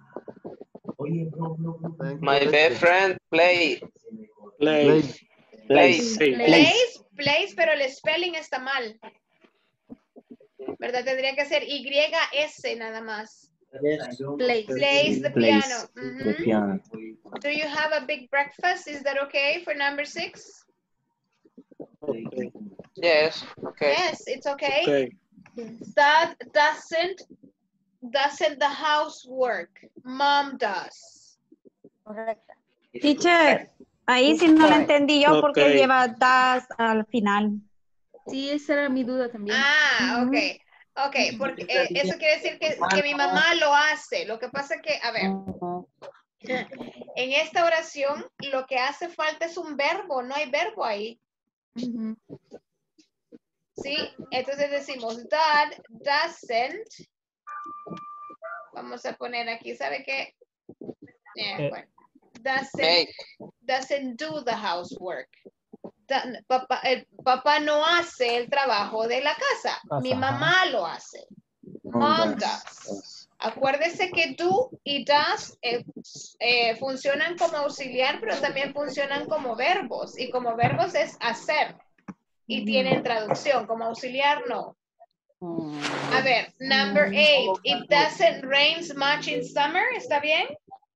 My best friend play. Plays. Plays. Plays. Plays, plays, pero el spelling está mal. ¿Verdad? Tendría que ser Y S nada más. Yes. Plays. Plays the Plays piano. the Mhm. piano. Do you have a big breakfast? Is that okay for number six? Okay. Yes. Okay. Yes, it's okay. Okay. Dad doesn't doesn't the housework. Mom does. Correcta. Teacher, ahí sí no lo Correct. entendí yo porque Okay. lleva das al final. Sí, esa era mi duda también. Ah, ok. Ok, porque eh, eso quiere decir que, que mi mamá lo hace. Lo que pasa es que, a ver, Ujú. en esta oración lo que hace falta es un verbo, no hay verbo ahí. Ujú. ¿Sí? Entonces decimos, Dad doesn't. Vamos a poner aquí, ¿sabe qué? Eh, Eh. bueno. Doesn't, Make. doesn't do the housework. Da- papá, el papá no hace el trabajo de la casa. Mi Ajá. mamá lo hace. Mom does. Acuérdese que do y does eh, eh, funcionan como auxiliar, pero también funcionan como verbos. Y como verbos es hacer. Y tienen traducción. Como auxiliar, no. A ver, number eight. It doesn't rain much in summer. ¿Está bien?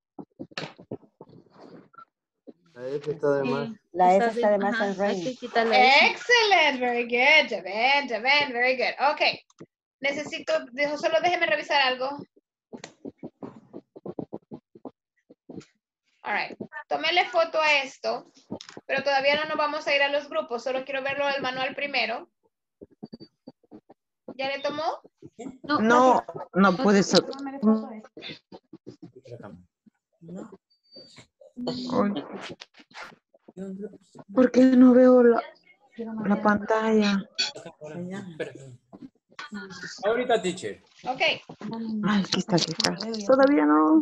La F está de más. La S Está está de bien, más ajá, en hay rain. que quitar la S. Excellent. Very good. Ya ven, ya ven. Very good. Ok. Necesito, dejo- solo déjeme revisar algo. All right. Tómele foto a esto, pero todavía no nos vamos a ir a los grupos. Solo quiero verlo del manual primero. ¿Ya le tomó? No, No, no puede ser. Ay, ¿por qué no veo la, la pantalla? Ahorita, teacher. Ok. Ay, aquí está, aquí está. Todavía no.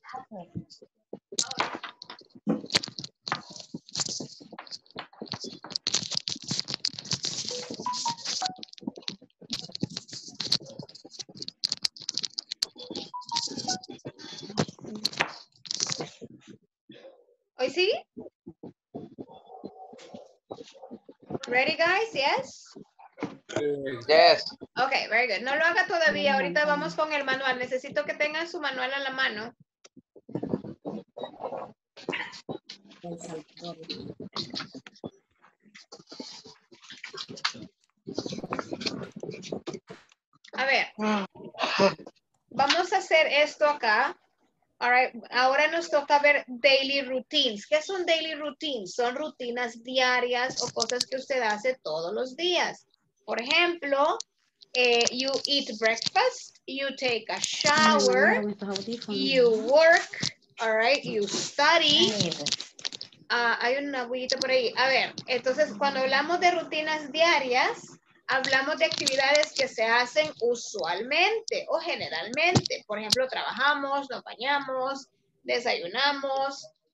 ¿Hoy sí? Ready, guys? Yes? Yes. Ok, very good. No lo haga todavía. Ahorita vamos con el manual. Necesito que tengan su manual a la mano. A ver. Vamos a hacer esto acá. All right. Ahora nos toca ver daily routines. ¿Qué son daily routines? Son rutinas diarias o cosas que usted hace todos los días. Por ejemplo, eh, you eat breakfast, you take a shower, you work, all right, you study. Ah, hay una bullita por ahí. A ver, entonces cuando hablamos de rutinas diarias, hablamos de actividades que se hacen usualmente o generalmente. Por ejemplo, trabajamos, nos bañamos, desayunamos,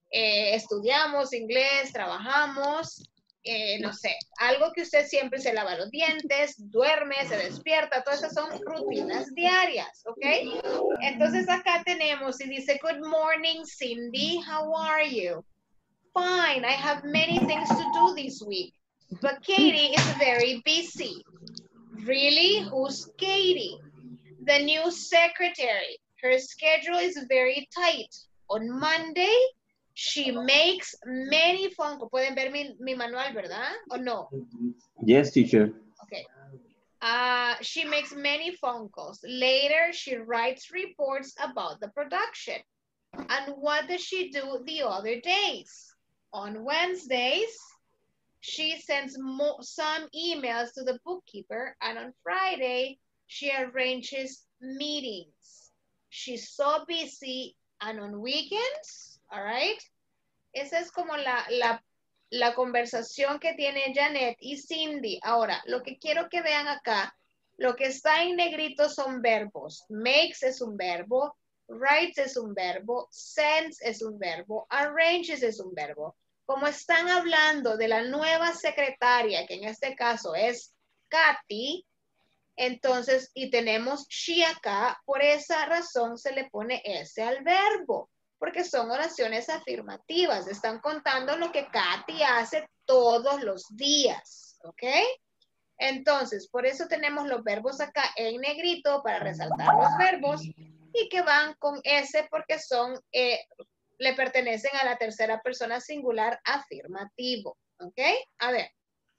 eh, estudiamos inglés, trabajamos, eh, no sé, algo que usted siempre se lava los dientes, duerme, se despierta, todas esas son rutinas diarias, ¿ok? Entonces acá tenemos y dice, good morning, Cindy, how are you? Fine, I have many things to do this week, but Katie is very busy. Really? Who's Katie? The new secretary. Her schedule is very tight. On Monday, she makes many phone calls. Pueden ver mi, mi manual, ¿verdad? ¿O no? Yes, teacher. Okay. Uh, she makes many phone calls. Later, she writes reports about the production. And what does she do the other days? On Wednesdays, she sends mo some emails to the bookkeeper, and on Friday, she arranges meetings. She's so busy, and on weekends, all right? Esa es como la, la, la conversación que tiene Janet y Cindy. Ahora, lo que quiero que vean acá, lo que está en negrito son verbos. Makes es un verbo, writes es un verbo, sends es un verbo, arranges es un verbo. Como están hablando de la nueva secretaria, que en este caso es Katy, entonces, y tenemos she acá, por esa razón se le pone S al verbo, porque son oraciones afirmativas, están contando lo que Katy hace todos los días, ¿ok? Entonces, por eso tenemos los verbos acá en negrito para resaltar los verbos y que van con S porque son, eh, le pertenecen a la tercera persona singular afirmativo, ¿ok? A ver,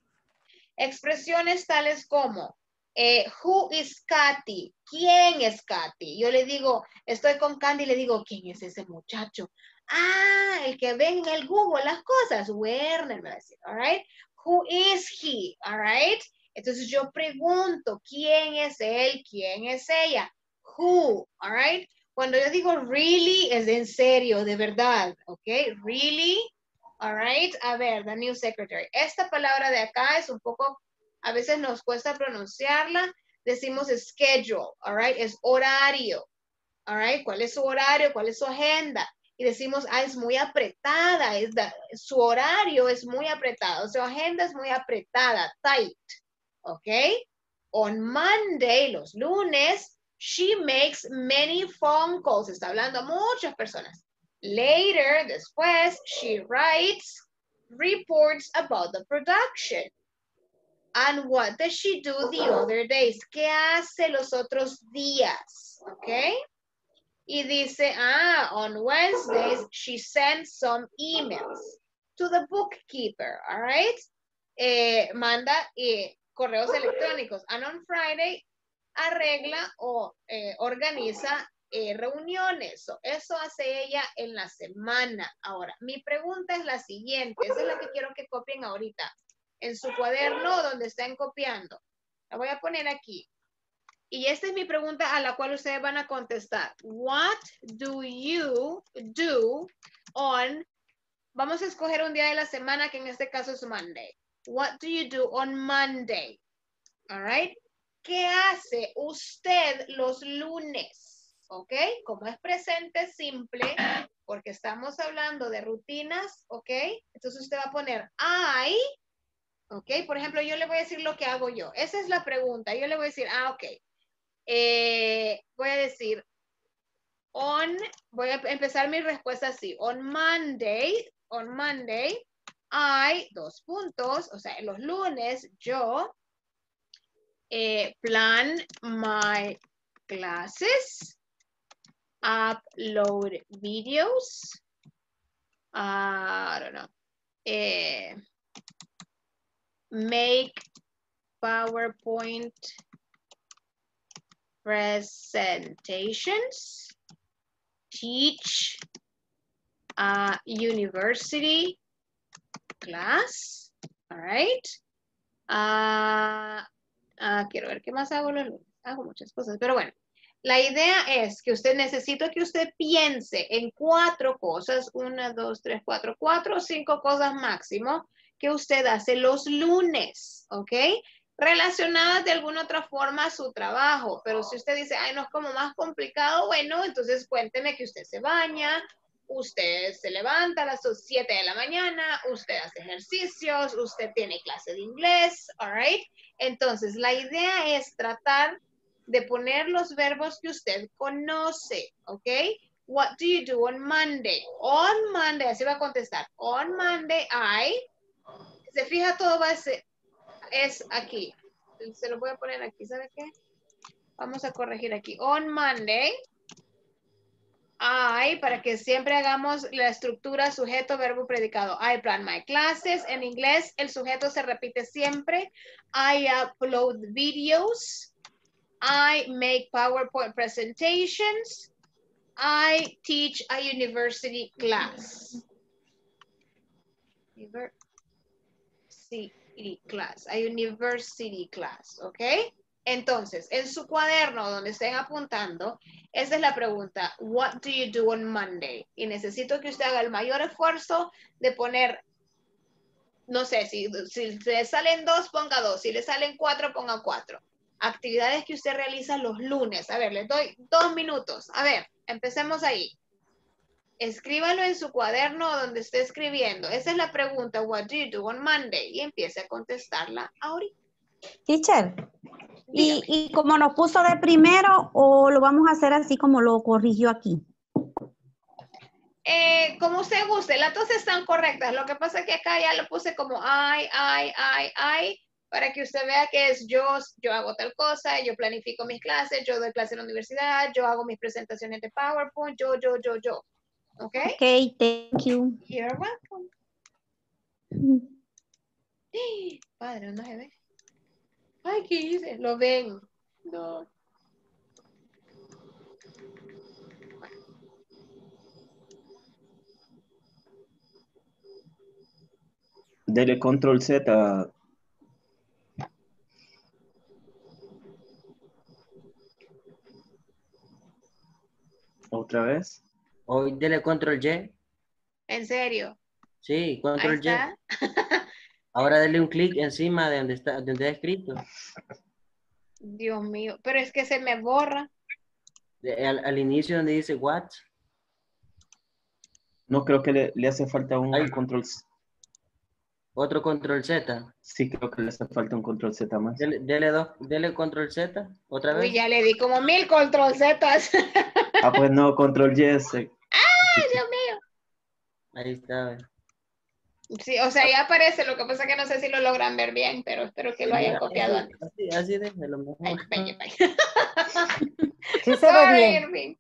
expresiones tales como, eh, who is Katy? ¿Quién es Katy? Yo le digo, estoy con Candy y le digo, ¿quién es ese muchacho? Ah, el que ve en el Google las cosas, Werner me va a decir, all right? Who is he? All right? Entonces yo pregunto, ¿quién es él? ¿Quién es ella? Who? All right? Cuando yo digo really, es en serio, de verdad, ¿ok? Really, all right. A ver, the new secretary. Esta palabra de acá es un poco, a veces nos cuesta pronunciarla. Decimos schedule, all right. Es horario, all right. ¿Cuál es su horario? ¿Cuál es su agenda? Y decimos, ah, es muy apretada. Es da, su horario es muy apretado. Su agenda es muy apretada, tight, ¿ok? On Monday, los lunes, she makes many phone calls. Está hablando a muchas personas. Later, después, she writes reports about the production. And what does she do the other days? ¿Qué hace los otros días? ¿Ok? Y dice, ah, on Wednesdays, she sends some emails to the bookkeeper, all right? Eh, manda eh, correos electrónicos. And on Friday, arregla o eh, organiza eh, reuniones. So, eso hace ella en la semana. Ahora, mi pregunta es la siguiente. Esa es la que quiero que copien ahorita. En su cuaderno donde están copiando. La voy a poner aquí. Y esta es mi pregunta a la cual ustedes van a contestar. What do you do on... Vamos a escoger un día de la semana que en este caso es Monday. What do you do on Monday? All right. ¿Qué hace usted los lunes? ¿Ok? Como es presente simple, porque estamos hablando de rutinas, ¿ok? Entonces usted va a poner I, ¿ok? Por ejemplo, yo le voy a decir lo que hago yo. Esa es la pregunta. Yo le voy a decir, ah, ok. Eh, voy a decir, on, voy a empezar mi respuesta así. On Monday, on Monday, I, dos puntos, o sea, los lunes, yo, eh, plan my classes, upload videos, uh, I don't know, eh, make PowerPoint presentations, teach a university class, all right. Uh, uh, quiero ver qué más hago los lunes. Hago muchas cosas, pero bueno. La idea es que usted necesito que usted piense en cuatro cosas, una, dos, tres, cuatro, cuatro o cinco cosas máximo que usted hace los lunes, ¿ok? Relacionadas de alguna otra forma a su trabajo, pero si usted dice, ay, no es como más complicado, bueno, entonces cuénteme que usted se baña, usted se levanta a las siete de la mañana, usted hace ejercicios, usted tiene clase de inglés, all right? Entonces, la idea es tratar de poner los verbos que usted conoce, ¿ok? What do you do on Monday? On Monday, así va a contestar. On Monday, I, se fija todo va a ser, es aquí. Se lo voy a poner aquí, ¿sabe qué? Vamos a corregir aquí. On Monday, I, para que siempre hagamos la estructura sujeto, verbo, predicado. I plan my classes. En inglés, el sujeto se repite siempre. I upload videos. I make PowerPoint presentations. I teach a university class. University class. A university class, ¿ok? Entonces, en su cuaderno donde estén apuntando, esa es la pregunta. What do you do on Monday? Y necesito que usted haga el mayor esfuerzo de poner, no sé, si, si le salen dos, ponga dos. Si le salen cuatro, ponga cuatro. Actividades que usted realiza los lunes. A ver, les doy dos minutos. A ver, empecemos ahí. Escríbalo en su cuaderno donde esté escribiendo. Esa es la pregunta. What do you do on Monday? Y empiece a contestarla ahorita. Teacher, y, y como nos puso de primero, o lo vamos a hacer así como lo corrigió aquí. Eh, como usted guste, las dos están correctas. Lo que pasa es que acá ya lo puse como I, I, I, I, para que usted vea que es yo, yo hago tal cosa, yo planifico mis clases, yo doy clases en la universidad, yo hago mis presentaciones de PowerPoint, yo, yo, yo, yo. ¿Ok? Ok, thank you. You're welcome. Padre, no se ve. Ay, ¿qué hice? Lo ven. No. Dele control Z. ¿Otra vez? Hoy dele control Y. ¿En serio? Sí, control Ahí está. Y. Ahora dele un clic encima de donde está, donde está escrito. Dios mío, pero es que se me borra. De- al, al inicio donde dice what. No, creo que le, le hace falta un Ay. control Z. Otro control Z. Sí, creo que le hace falta un control Z más. Dele, dele, dos, dele control Z. Otra vez. Uy, ya le di como mil control Zetas. Ah, pues no, control Y. ese. ¡Ay, Dios mío! Ahí está. Sí, o sea, ya aparece. Lo que pasa es que no sé si lo logran ver bien, pero espero que lo hayan copiado Así, antes. así, así déjelo mejor. Ay, vaya, vaya. Sí se ve Sorry, bien. Irving.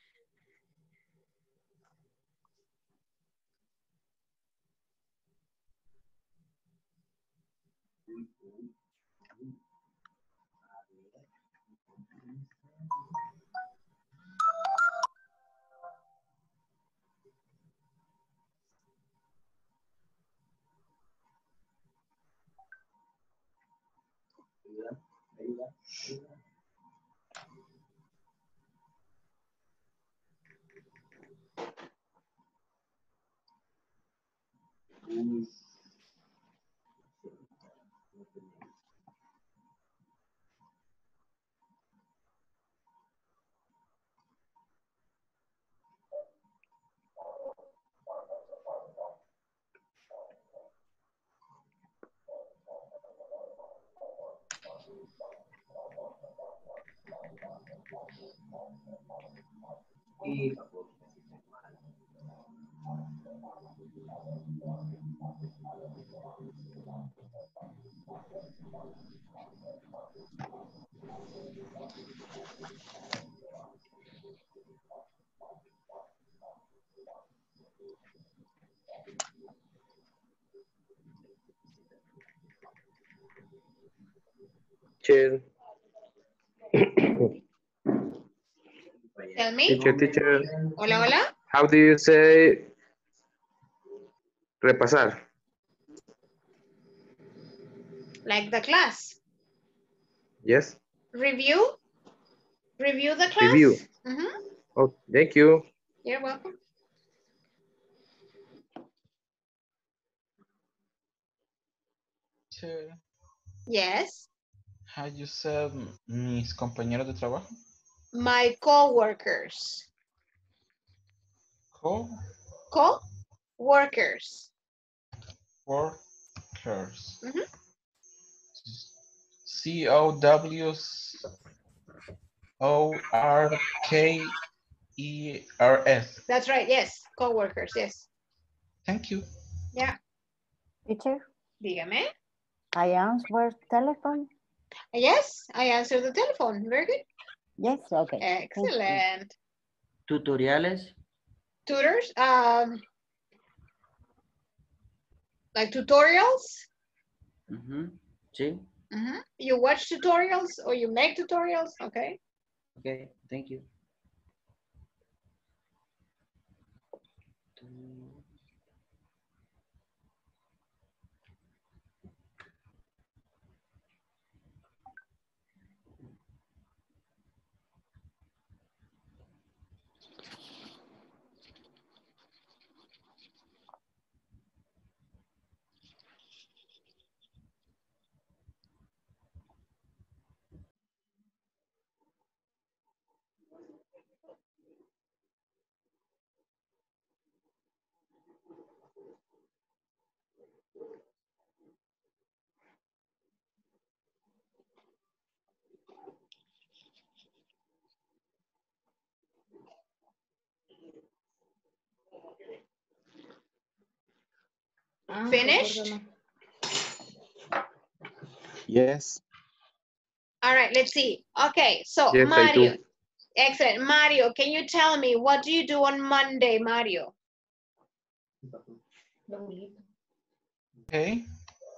Teacher. Tell me. Teacher, teacher. Hola, hola. How do you say repasar? Like the class. Yes. Review. Review the class. Review. Mhm. Oh, thank you. You're welcome. Teacher, Yes. how you said mis compañeros de trabajo? My coworkers. Co co-workers. Workers. Mhm. C O W O R K E R S. That's right, yes. Co-workers, yes. Thank you. Yeah. Teacher, Dígame. I answer telephone. Yes, I answered the telephone. Very good. Yes, okay. Excellent. Tutoriales. Tutors, um, like tutorials. Ujú, sí. Mhm. You watch tutorials or you make tutorials, okay? Okay, thank you. Finished? Yes. All right, let's see. Okay, so Yes, I Mario. do. Excellent. Mario, can you tell me what do you do on Monday, Mario? Okay.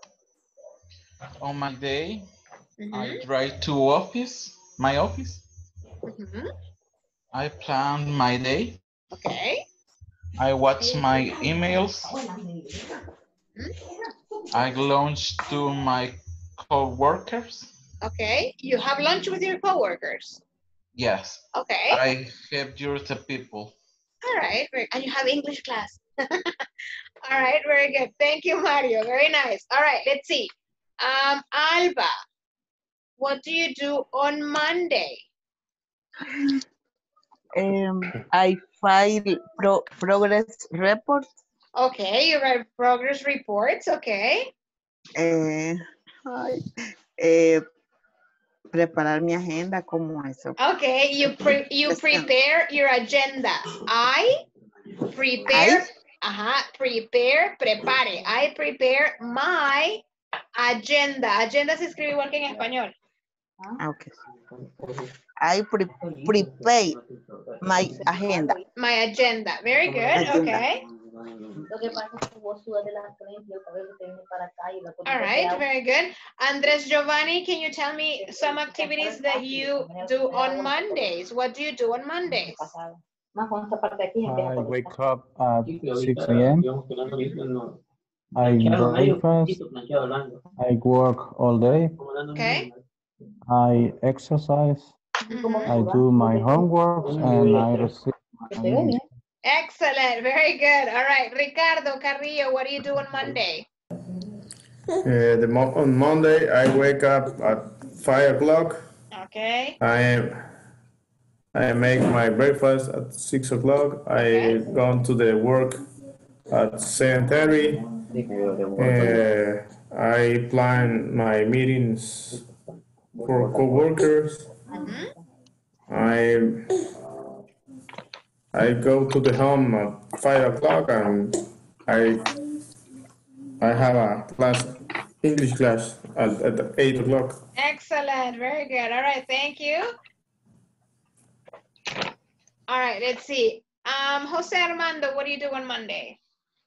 On my day, Mhm. I drive to office, my office. Mhm. I plan my day. Okay. I watch my emails. Mhm. I lunch to my co-workers. Okay. You have lunch with your coworkers. Yes. Okay. I have your people. All right. Very, and you have English class. All right. Very good. Thank you, Mario. Very nice. All right. Let's see. Um, Alba, what do you do on Monday? Um, I file pro progress report. Okay. You write progress reports. Okay. Eh, ay, eh, preparar mi agenda como eso. Okay. You pre you prepare your agenda. I prepare. Ajá. Prepare. Prepare. I prepare my agenda. Agenda se escribe igual que en español. Ah, okay. I pre prepare my agenda. My agenda. Very good. Agenda. Okay. All right. Very good. Andres Giovanni, can you tell me some activities that you do on Mondays? What do you do on Mondays? I wake up at six A M I breakfast. I work all day. Okay. I exercise. I do my homework and I receive my email. Excellent. Very good. All right. Ricardo Carrillo, what do you do on Monday? Uh, the mo on Monday, I wake up at five o'clock. Okay. I I make my breakfast at six o'clock. I go to the work at seven thirty. Uh, I plan my meetings for coworkers. Mm-hmm. I I go to the home at five o'clock and I I have a class, English class at, at eight o'clock. Excellent. Very good. All right. Thank you. All right. Let's see. Um, Jose Armando, what do you do on Monday?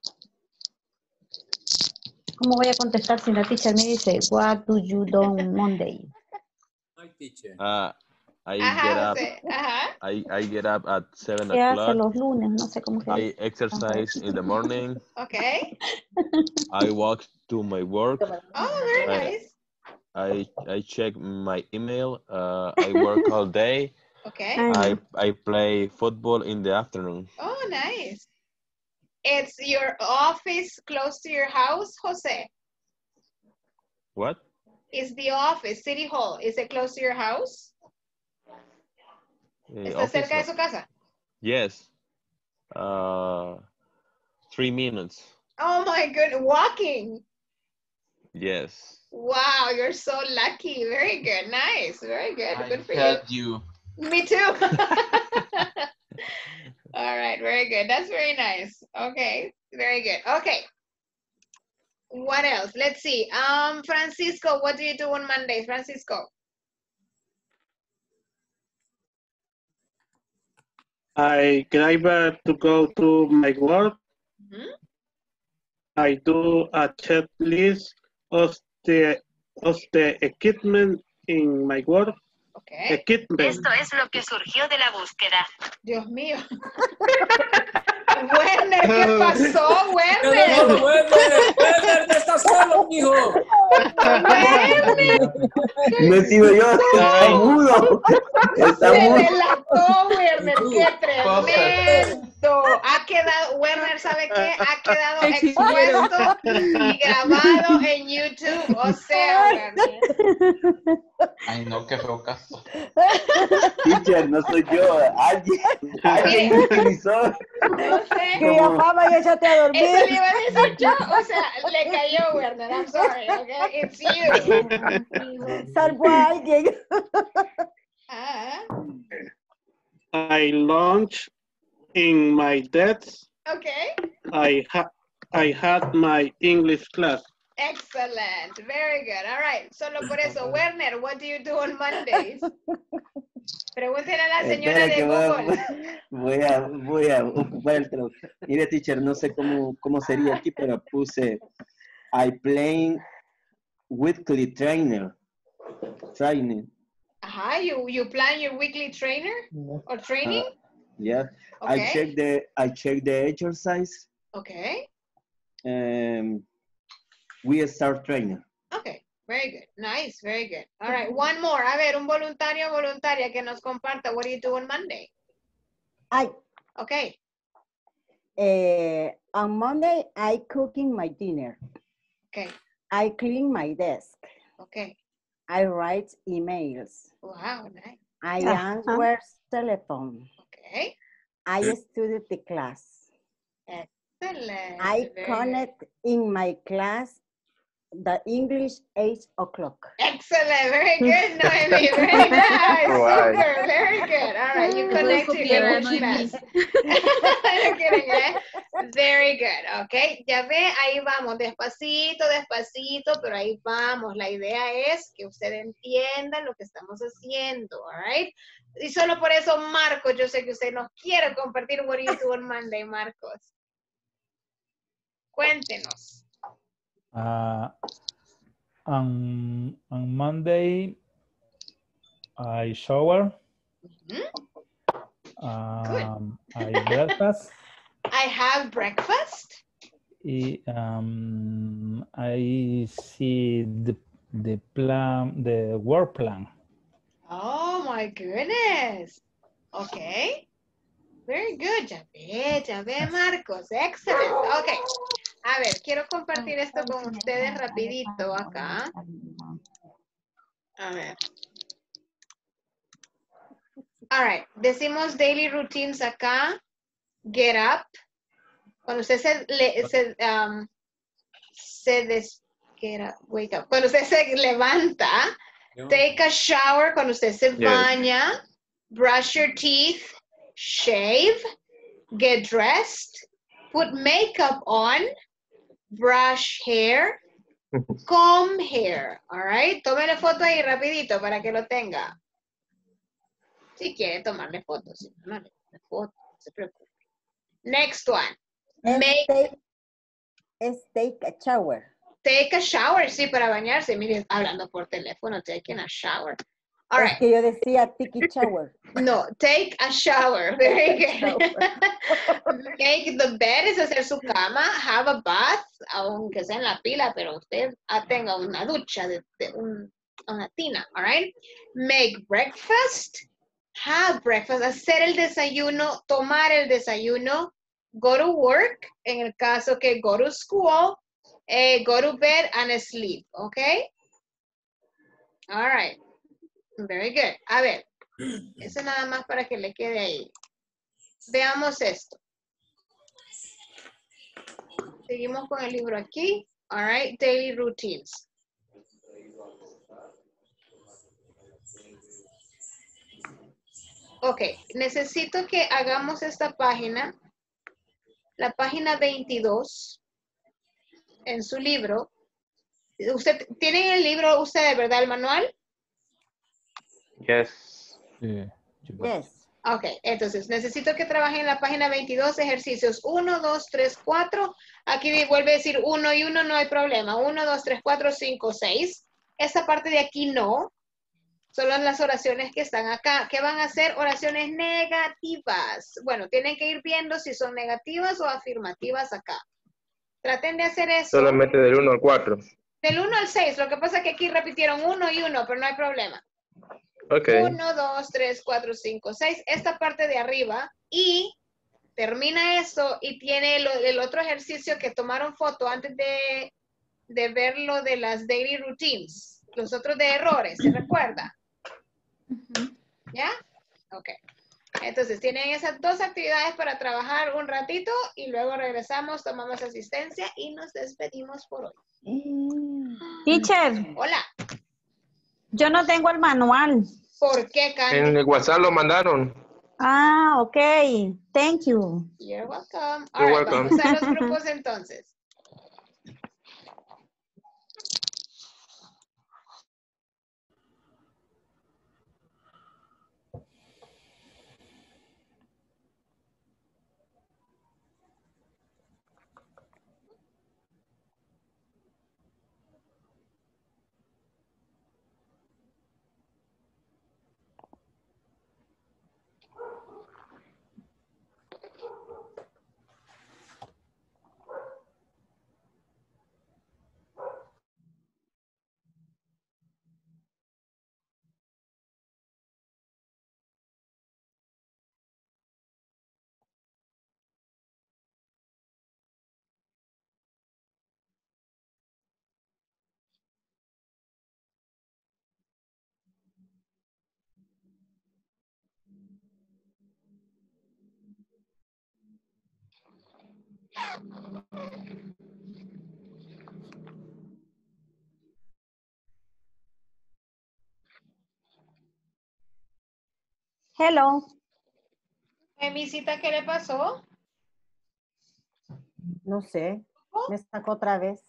¿Cómo voy a contestar si la teacher me dice, what do you do on Monday? Uh, I Ajá, get up. Jose. Ajá. I, I get up at seven ¿Qué hace o'clock. los lunes? No sé cómo se I exercise in the morning. Okay. I walk to my work. Oh, very I, nice. I I check my email. Uh, I work all day. Okay. I I play football in the afternoon. Oh, nice. It's your office close to your house, Jose? What? Is the office, City Hall, is it close to your house? Eh, ¿Está office, cerca de no. su casa? Yes. Uh, three minutes. Oh my goodness, walking. Yes. Wow, you're so lucky. Very good, nice, very good. I Good for got you. you. Me too. All right, very good. That's very nice. Okay, very good. Okay. What else? Let's see. Um, Francisco, what do you do on Mondays, Francisco? I drive to go to my work. Hmm? I do a checklist of the of the equipment in my work. Okay. Equipment. Esto es lo que surgió de la búsqueda. Dios mío. Werner, ¿qué pasó, Werner? No, no, Werner, Werner, no estás solo, mijo. Werner. No he sido yo, está mudo. Está Se mudo. delató, Werner, qué tremendo. Ha quedado, Werner, ¿sabe qué? Ha quedado expuesto y grabado en YouTube. O sea, Werner. Ay, no, qué feo caso. Teacher, no soy yo. Alguien, alguien me utilizó. No sé. Que ya fama y échate a dormir. Eso le iba a decir yo. O sea, le cayó, Werner. I'm sorry, okay? It's you. Salvo a alguien. Ah, I lunch in my desk. okay. I ha I had my English class. Excellent. Very good. All right. Solo por eso, Werner, what do you do on Mondays? Pregúntele a la señora Espera de que voy Google. a, voy a, voy a ocupar el traductor. Mire, teacher, no sé cómo, cómo sería aquí, pero puse I play weekly trainer. Training. Ajá, you, you plan your weekly trainer or training? Uh, yeah. I Okay. check the I check the exercise. Okay. Um, we start training. Okay. Very good. Nice. Very good. All right. One more. A ver, un voluntario o voluntaria que nos comparta. What do you do on Monday? I, Okay. eh, on Monday, I cooking my dinner. Okay. I clean my desk. Okay. I write emails. Wow. Nice. I Uh-huh. answer telephone. Okay. I study the class. Excellent. I Very connect in my class the English eight o'clock. Excellent. Very good, Noemi. Very nice. Right. Super. Very good. All right. You connect to your copiar, class. No quieren, ¿eh? Very good. Ok. Ya ve, ahí vamos. Despacito, despacito, pero ahí vamos. La idea es que usted entienda lo que estamos haciendo. All right. Y solo por eso, Marcos, yo sé que usted nos quiere compartir what you do on Monday, Marcos. Cuéntenos. Uh, on, on Monday, I shower. Mm-hmm. Um, I breakfast. I have breakfast. Y, um, I see the, the plan, the work plan. Oh my goodness. Okay. Very good. Ya ve, ya ve, Marcos. Excellent. Okay. A ver, quiero compartir esto con ustedes rapidito acá. A ver. All right. Decimos daily routines acá. Get up. Cuando usted se, le, se, um, se des, get up, wake up. Cuando usted se levanta. Take a shower. Cuando usted se baña. Brush your teeth. Shave. Get dressed. Put makeup on. Brush hair, comb hair, all right? Tómele foto ahí rapidito para que lo tenga. Si quiere tomarle fotos, si no, no le tome foto, no se preocupe. Next one. Make, take, es take a shower. Take a shower, sí, para bañarse. Mire, hablando por teléfono, taking a shower. All es right. que yo decía tiki shower. No, take a shower. Very good. Make the bed es hacer su cama. Have a bath, aunque sea en la pila, pero usted tenga una ducha, de, de un, una tina. All right. Make breakfast. Have breakfast. Hacer el desayuno. Tomar el desayuno. Go to work. En el caso que go to school. Eh, go to bed and sleep. Okay. All right. Very good. A ver, eso nada más para que le quede ahí. Veamos esto. Seguimos con el libro aquí. All right, daily routines. Ok, necesito que hagamos esta página, la página veintidós, en su libro. ¿Usted tiene el libro, usted, verdad, el manual? Yes. Sí. Yes. Ok, entonces necesito que trabajen en la página veintidós, ejercicios uno, dos, tres, cuatro. Aquí vuelve a decir uno y uno, no hay problema. uno, dos, tres, cuatro, cinco, seis. Esta parte de aquí no. Solo las oraciones que están acá. ¿Qué van a hacer? Oraciones negativas. Bueno, tienen que ir viendo si son negativas o afirmativas acá. Traten de hacer eso. Solamente del uno al cuatro. Del uno al seis. Lo que pasa es que aquí repitieron uno y uno, pero no hay problema. Ok. uno, dos, tres, cuatro, cinco, seis. Esta parte de arriba. Y termina eso y tiene lo, el otro ejercicio que tomaron foto antes de, de ver lo de las daily routines. Los otros de errores, ¿se recuerda? ¿Ya? Ok. Entonces, tienen esas dos actividades para trabajar un ratito y luego regresamos, tomamos asistencia y nos despedimos por hoy. Teacher. Hola. Yo no tengo el manual. ¿Por qué, Candy? En el WhatsApp lo mandaron. Ah, ok. Thank you. You're welcome. You're All right, welcome. vamos a los grupos entonces. Hello. Eh, mi cita, ¿qué le pasó? No sé. Me sacó otra vez.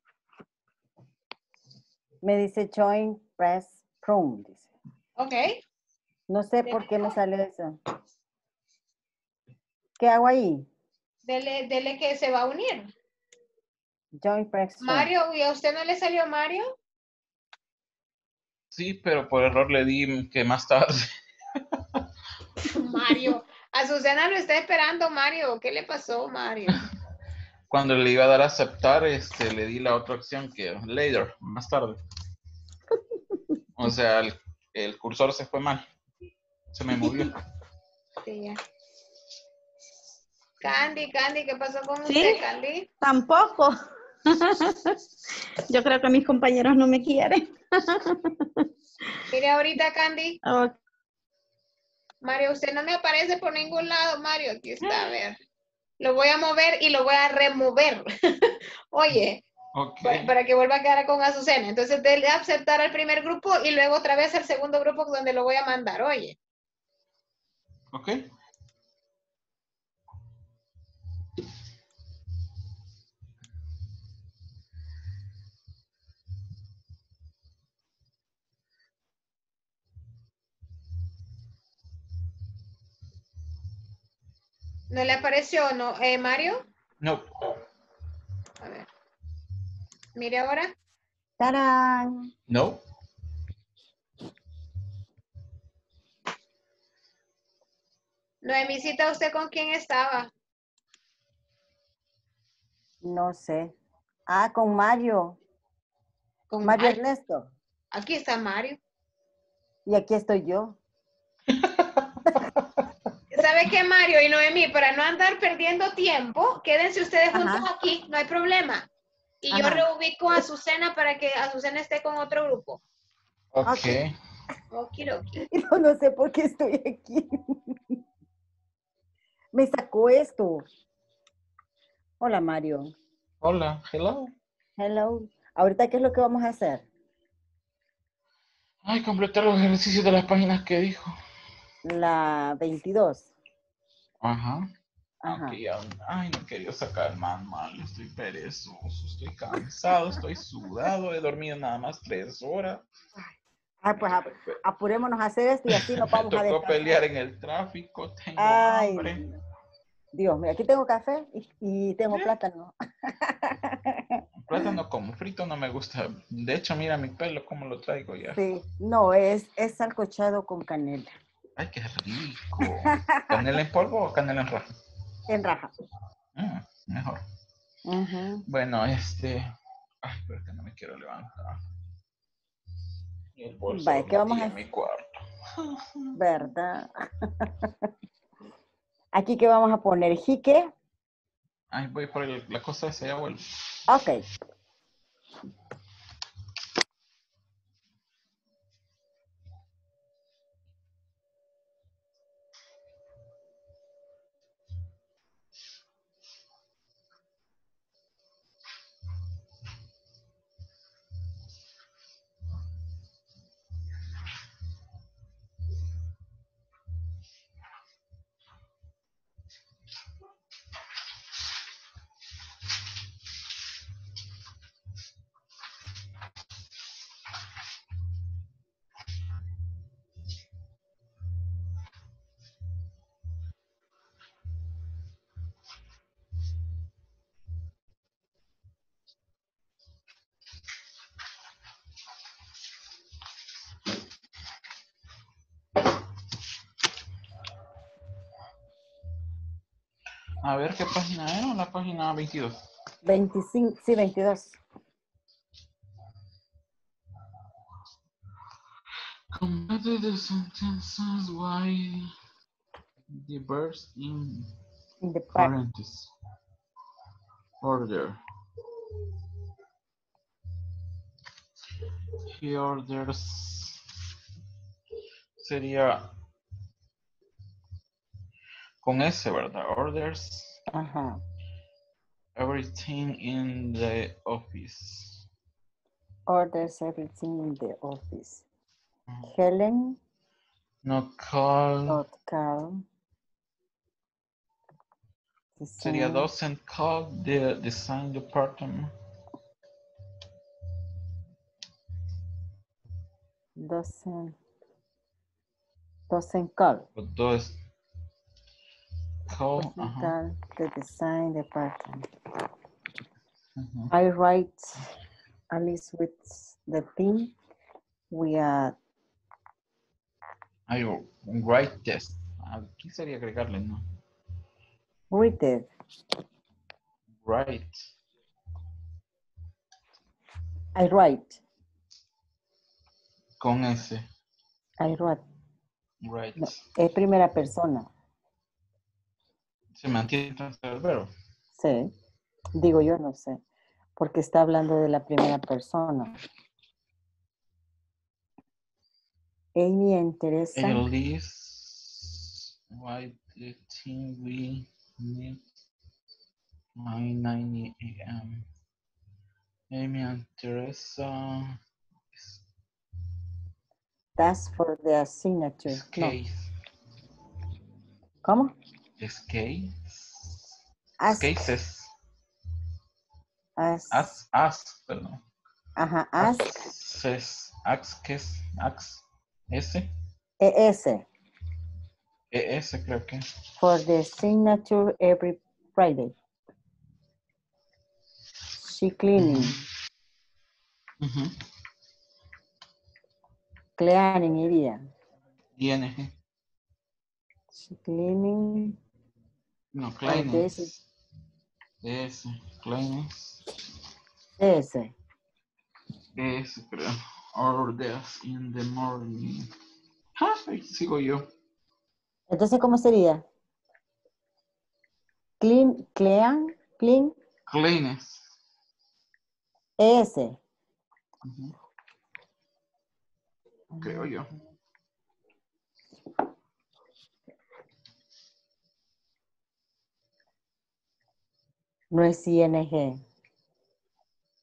Me dice join press room. Dice. Ok. No sé por qué me sale eso. ¿Qué hago ahí? Dele, dele que se va a unir. Join press room. Mario, ¿y a usted no le salió Mario? Sí, pero por error le di que más tarde. Mario. A Susana lo está esperando, Mario. ¿Qué le pasó, Mario? Cuando le iba a dar a aceptar, este, le di la otra opción que later, más tarde. O sea, el, el cursor se fue mal. Se me movió. Sí, ya. Candy, Candy, ¿qué pasó con ¿Sí? usted, Candy? Tampoco. Yo creo que mis compañeros no me quieren. Mire ahorita, Candy. Okay. Mario, usted no me aparece por ningún lado, Mario. Aquí está, a ver. Lo voy a mover y lo voy a remover. Oye, Okay. para, para que vuelva a quedar con Azucena. Entonces, déle a aceptar al primer grupo y luego otra vez al segundo grupo donde lo voy a mandar, oye. Ok. ¿No le apareció, no, eh, Mario? No. A ver. Mire ahora. ¡Tarán! No. Noemicita, ¿usted con quién estaba? No sé. Ah, con Mario. Con Mario Mario. Ernesto. Aquí está Mario. Y aquí estoy yo. ¿Sabe qué, Mario y Noemí? Para no andar perdiendo tiempo, quédense ustedes juntos Ajá. aquí, no hay problema. Y yo Ajá. reubico a Azucena para que Azucena esté con otro grupo. Ok. Okidoki. Yo no sé por qué estoy aquí. Me sacó esto. Hola, Mario. Hola, hello. Hello. Ahorita, ¿qué es lo que vamos a hacer? Ay, completar los ejercicios de las páginas que dijo. La veintidós. Ajá. Ajá. Aunque ya, ay, no quería sacar el manual, estoy perezoso, estoy cansado, estoy sudado, he dormido nada más tres horas. Ah, pues ap- apurémonos a hacer esto y así nos Me vamos a tocó descansar. pelear en el tráfico, tengo Ay, hambre. Dios, mira, aquí tengo café y, y tengo plátano. Plátano como frito no me gusta. De hecho, mira mi pelo, cómo lo traigo ya. Sí, no, es, es sancochado con canela. Ay, qué rico. ¿Canela en polvo o canela en raja? En raja. Mm, mejor. Ujú. Bueno, este... Ay, pero que no me quiero levantar. Y el bolso Vaya, lo ¿qué vamos metí a en mi cuarto. ¿Verdad? Aquí que vamos a poner jique. Ay, voy por el- la cosa esa, ya vuelvo. Ok. A ver, ¿qué página era? La página veintidós. veinticinco, sí, veintidós. Complete the sentences while the verbs in In the part. parentheses. Order. He orders. Sería con S, ¿verdad? Orders. Ajá. Everything in the office. Orders everything in the office. Helen. No call. Not call. Sería Design. doesn't call the design department. Doesn't. Doesn't call. O dos. Call. Doesn't Ajá. call the design department. Ujú. I write Alice with the pin. We are I write test. Aquí sería agregarle, ¿no? rated. Right. I write. Con S. I write. Right. No, es primera persona. Se mantiene entonces el verbo. Sí. Digo yo, no sé. Porque está hablando de la primera persona. Amy interesa. Elise, why the team we meet nine a m Amy and Teresa. That's for the signature. No. Case. ¿Cómo? Case. Ask. Cases. Ask. As, as, perdón. Ajá, ask. Access. Access. Access. S. E S. E S creo que. For the signature every Friday. She cleaning. Ujú. Cleaning iría. I N G. She cleaning. No, Or cleanliness. this S. Cleanliness. S. S, creo. Orders in the morning. Ah, ahí sigo yo. Entonces, ¿cómo sería? Clean, clean, clean, Cleanliness. S. Ujú. Creo yo. No es I N G.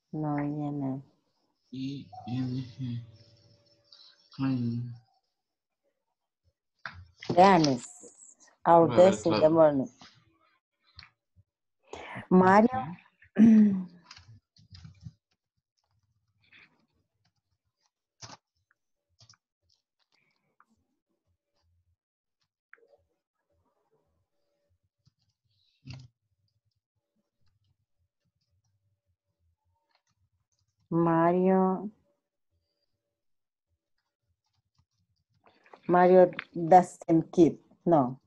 No, viene. I N G. Clean. Cleanliness. Our Voy a ver, desk in the claro. morning. Mario. Mario. Mario doesn't keep. No.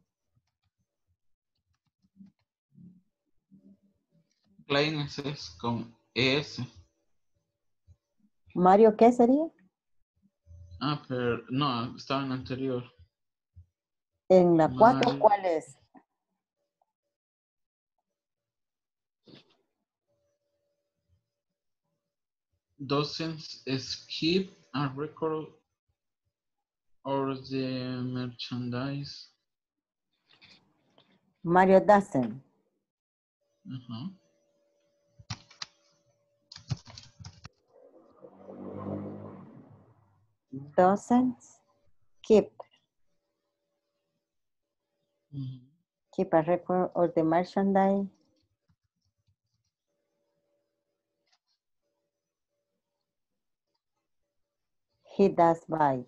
Cleanliness es con S. Mario, ¿qué sería? Ah, pero no, estaba en la anterior. En la cuatro, Mario. ¿cuál es? Doesn't keep a record of the merchandise. Mario doesn't. Ajá. Doesn't keep. Ujú. Keep a record of the merchandise. He does buy.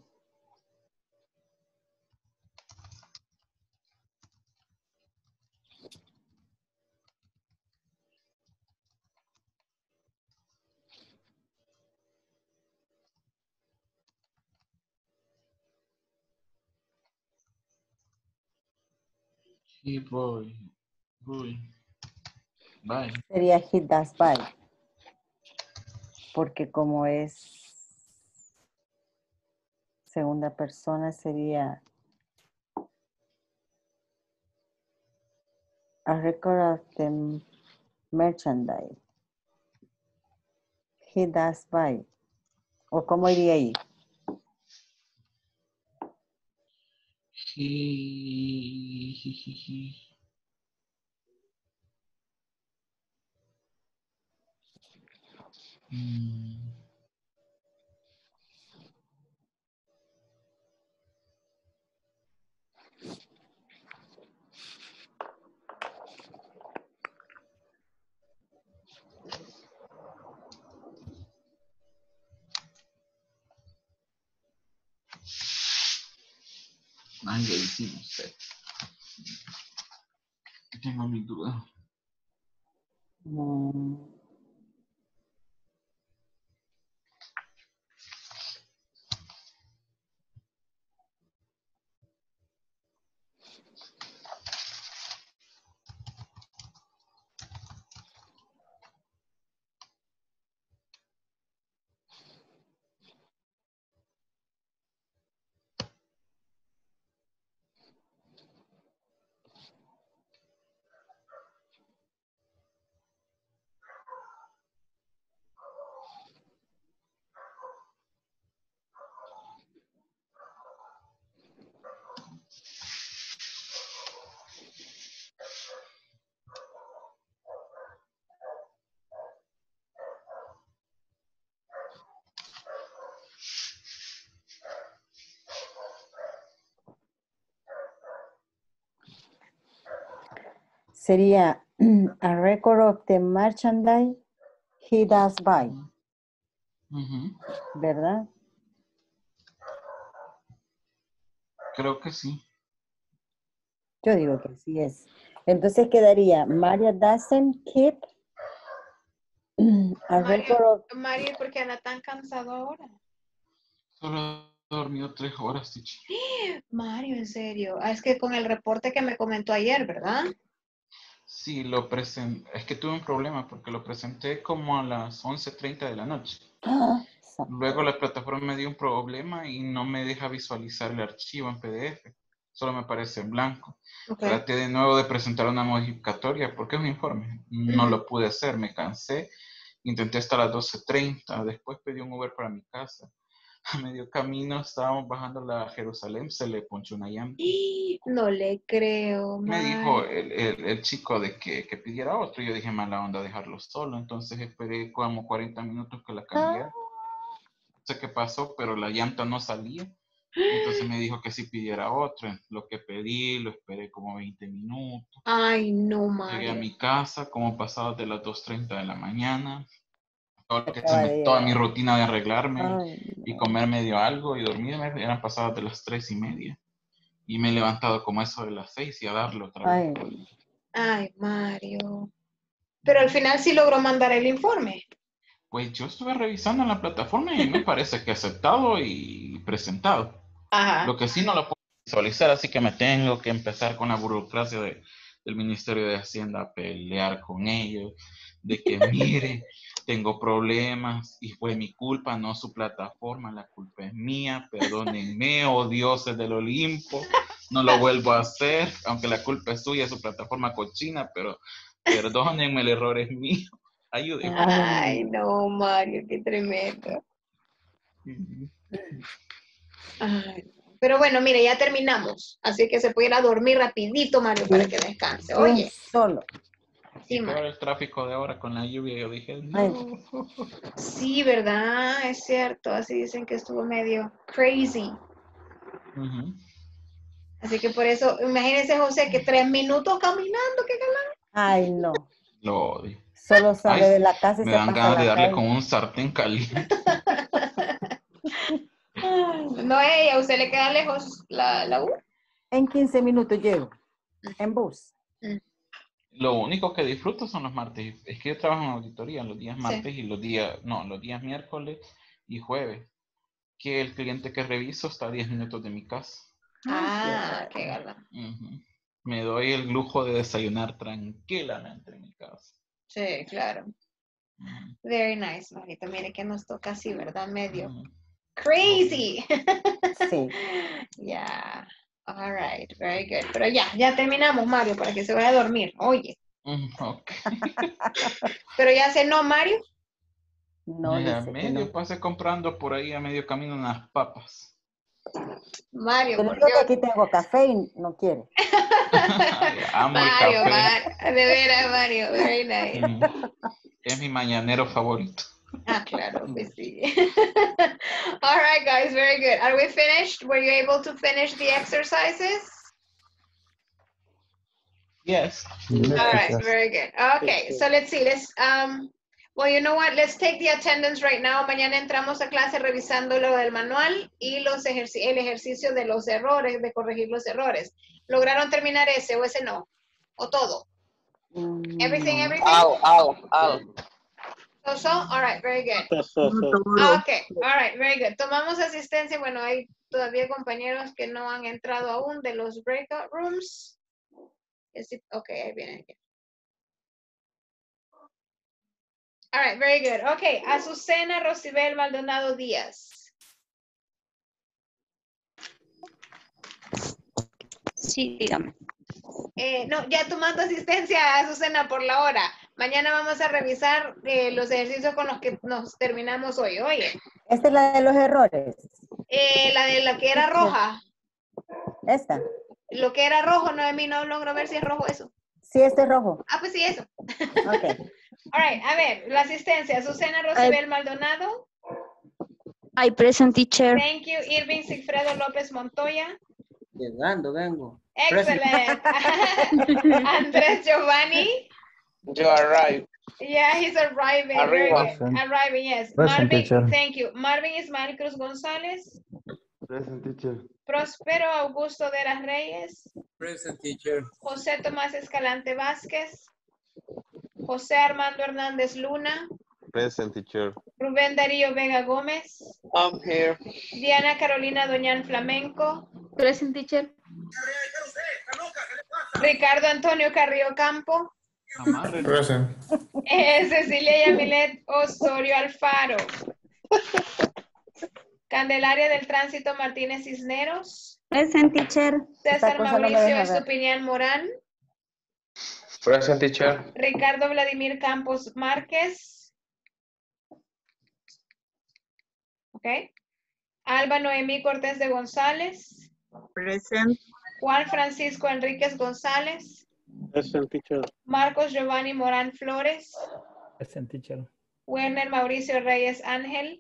He boy. Boy. Bye. Sería he does buy. Porque como es segunda persona sería a record of the merchandise. He does buy. ¿O cómo iría ahí? He, he, he, he. Mm. Ay, ya hicimos. eh. Tengo mi duda. Mm, sería a record of the merchandise he does buy. Ujú. ¿Verdad? Creo que sí. Yo digo que sí es. Entonces quedaría Mario doesn't keep a record Mario, of... Mario, ¿por qué anda tan cansado ahora? Solo he dormido tres horas, teacher. Mario, en serio. Ah, es que con el reporte que me comentó ayer, ¿verdad? Sí, lo presenté. Es que tuve un problema porque lo presenté como a las once treinta de la noche. ¡Ah! Luego la plataforma me dio un problema y no me deja visualizar el archivo en P D F. Solo me aparece en blanco. Okay. Traté de nuevo de presentar una modificatoria porque es un informe. No Ujú. lo pude hacer, me cansé. Intenté hasta las doce treinta. Después pedí un Uber para mi casa. a medio camino estábamos bajando la Jerusalén, se le ponchó una llanta. No le creo, Me Mario. dijo el, el, el chico de que, que pidiera otro. Yo dije, mala onda dejarlo solo. Entonces esperé como cuarenta minutos que la cambiara. No sé qué pasó, pero la llanta no salía. Entonces me dijo que si pidiera otro. Lo que pedí, lo esperé como veinte minutos. Ay, no, Llegué a Mario. mi casa como pasadas de las dos treinta de la mañana. Todo lo que Acaba se me- de toda mi llegar. rutina de arreglarme Ay, y comer medio algo y dormirme eran pasadas de las tres y media. Y me he levantado como eso de las seis y a darle otra vez. ay. Ay, Mario. Pero al final sí logró mandar el informe. Pues yo estuve revisando en la plataforma y me parece que aceptado y presentado. Ajá. Lo que sí no lo puedo visualizar, así que me tengo que empezar con la burocracia de, del Ministerio de Hacienda a pelear con ellos, de que mire, tengo problemas y fue mi culpa, no su plataforma, la culpa es mía, perdónenme, oh dioses del Olimpo, no lo vuelvo a hacer, aunque la culpa es suya, su plataforma cochina, pero perdónenme, el error es mío. Ayúdenme. Ay, no, Mario, qué tremendo. Ay, pero bueno, mire, ya terminamos. Así que se puede ir a dormir rapidito, Mario, para que descanse. Oye. Solo. Sí, Y peor Mario. el tráfico de ahora con la lluvia, yo dije, Ay. no. Sí, ¿verdad? Es cierto. Así dicen que estuvo medio crazy. Ujú. Así que por eso, imagínense, José, que tres minutos caminando, qué galán. Ay, no. Lo odio. Solo sale Ay, de la casa y me se dan pasa ganas de la darle calle. con un sartén caliente. No, ella, ¿a usted le queda lejos la, la U? En quince minutos llego. En bus. Lo único que disfruto son los martes. Es que yo trabajo en auditoría los días Sí. martes y los días, no, los días miércoles y jueves. Que el cliente que reviso está a diez minutos de mi casa. Ah, qué galán. Ujú. Me doy el lujo de desayunar tranquilamente en mi casa. Sí, claro. Ujú. Very nice, Marita. Mire que nos toca así, ¿verdad? Medio Ujú. crazy. Sí. Yeah. All right. Very good. Pero ya, ya terminamos, Mario, para que se vaya a dormir. Oye. Mm, ok. Pero ya cenó, Mario. No, Eh, a dice que medio no. pasé comprando por ahí a medio camino unas papas. Mario, Pero ¿por yo qué? que aquí tengo café y no quiere. Ay, amo el Mario, café. Mar- de veras, Mario. Very nice. Ujú. Es mi mañanero favorito. Ah, claro, pues sí. All right, guys, very good. Are we finished? Were you able to finish the exercises? Yes. All right, very good. Okay, so let's see. Let's um. Well, you know what? Let's take the attendance right now. Mañana entramos a clase revisando lo del manual y los ejerci el ejercicio de los errores, de corregir los errores. ¿Lograron terminar ese o ese no? ¿O todo? Everything, everything? Hago, hago, hago. So, so? All right, very good. So, so, so. Okay, all right, very good. Tomamos asistencia. Bueno, hay todavía compañeros que no han entrado aún de los breakout rooms. Is it- Okay, ahí vienen. All right, very good. Okay, Azucena Rosibel Maldonado Díaz. Sí, dígame. Eh, no, ya tomando asistencia, Azucena, por la hora. Mañana vamos a revisar eh, los ejercicios con los que nos terminamos hoy. Oye, Esta es la de los errores. eh, la de la que era roja. Esta. Lo que era rojo, no, de mí no logro ver si es rojo eso. Sí, este es rojo. Ah, pues sí, eso. Ok. All right, a ver, la asistencia. Azucena Rosibel Maldonado. I present teacher. Thank you. Irving Sigfredo López Montoya. Llegando, vengo. Excellent. Andrés Giovanni. You arrive. Yeah, he's arriving. Very Arriba. good. Arriving, yes. Present, Marvin, teacher. thank you. Marvin Ismael Cruz González. Present teacher. Próspero Augusto de las Reyes. Present teacher. José Tomás Escalante Vázquez. José Armando Hernández Luna. Present teacher. Rubén Darío Vega Gómez. I'm here. Diana Carolina Doñán Flamenco. Present teacher. Ricardo Antonio Carrillo Campo. Present. Eh, Cecilia Yamilet Osorio Alfaro. Candelaria del Tránsito Martínez Cisneros. Present teacher. César cosa no me Mauricio deja ver. Estupinián Morán. Present teacher. Ricardo Vladimir Campos Márquez. Ok. Alba Noemí Cortés de González. Present. Juan Francisco Enríquez González. Present, teacher. Marcos Giovanni Morán Flores. Present, teacher. Werner Mauricio Reyes Ángel.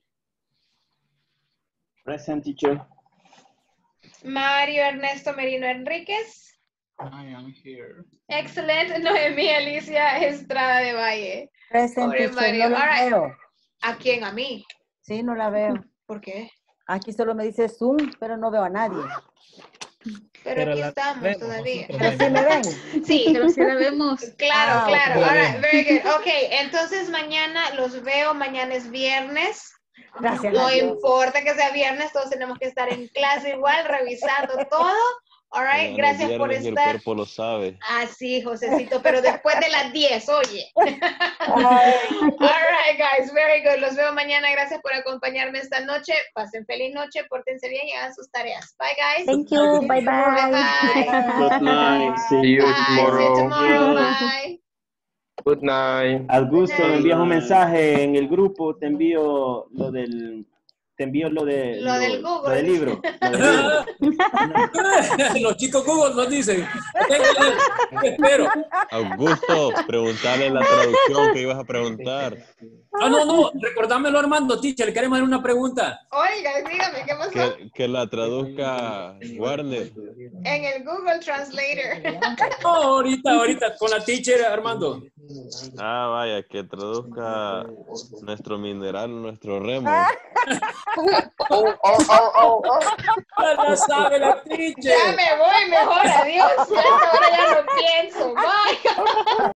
Present, teacher. Mario Ernesto Merino Enríquez. I am here. Excelente. Noemí Alicia Estrada de Valle. Present, Pobre teacher, Mario. no la All right. veo. ¿A quién? ¿A mí? Sí, no la veo. ¿Por qué? Aquí solo me dice Zoom, pero no veo a nadie. Pero, Pero aquí la estamos vemos todavía. nosotros, Pero sí me ven. Sí, Pero si la vemos. Claro, Ah, claro. ok. All right, very good. Ok, entonces mañana los veo. Mañana es viernes. Gracias No a Dios. importa que sea viernes, todos tenemos que estar en clase igual, revisando todo. All right, Mañana gracias es por viernes y el estar. cuerpo lo sabe. Ah, sí, Josecito, pero después de las diez, oye. All right, guys, very good. Los veo mañana. Gracias por acompañarme esta noche. Pasen feliz noche, pórtense bien y hagan sus tareas. Bye, guys. Thank you. Bye bye. Bye. Good night. See you Bye. See you tomorrow. tomorrow. Bye. Good night. Augusto, me envías un Good night. mensaje en el grupo, te envío lo del, te envío lo de Lo del Google. lo del libro. Lo del libro. Los chicos Google nos dicen. Te espero. Augusto, preguntarle la traducción que ibas a preguntar. Ah, no, no, recordámelo, Armando, teacher, le queremos hacer una pregunta. Oiga, dígame, ¿qué pasó? Que, que la traduzca Warner. En el Google Translator. No, ahorita, ahorita, con la teacher, Armando. Ah, vaya, que traduzca nuestro mineral, nuestro remo. Oh, oh, oh, oh, oh. Ya la sabe la teacher. Ya me voy mejor, adiós. Ya ahora ya no pienso. Bye.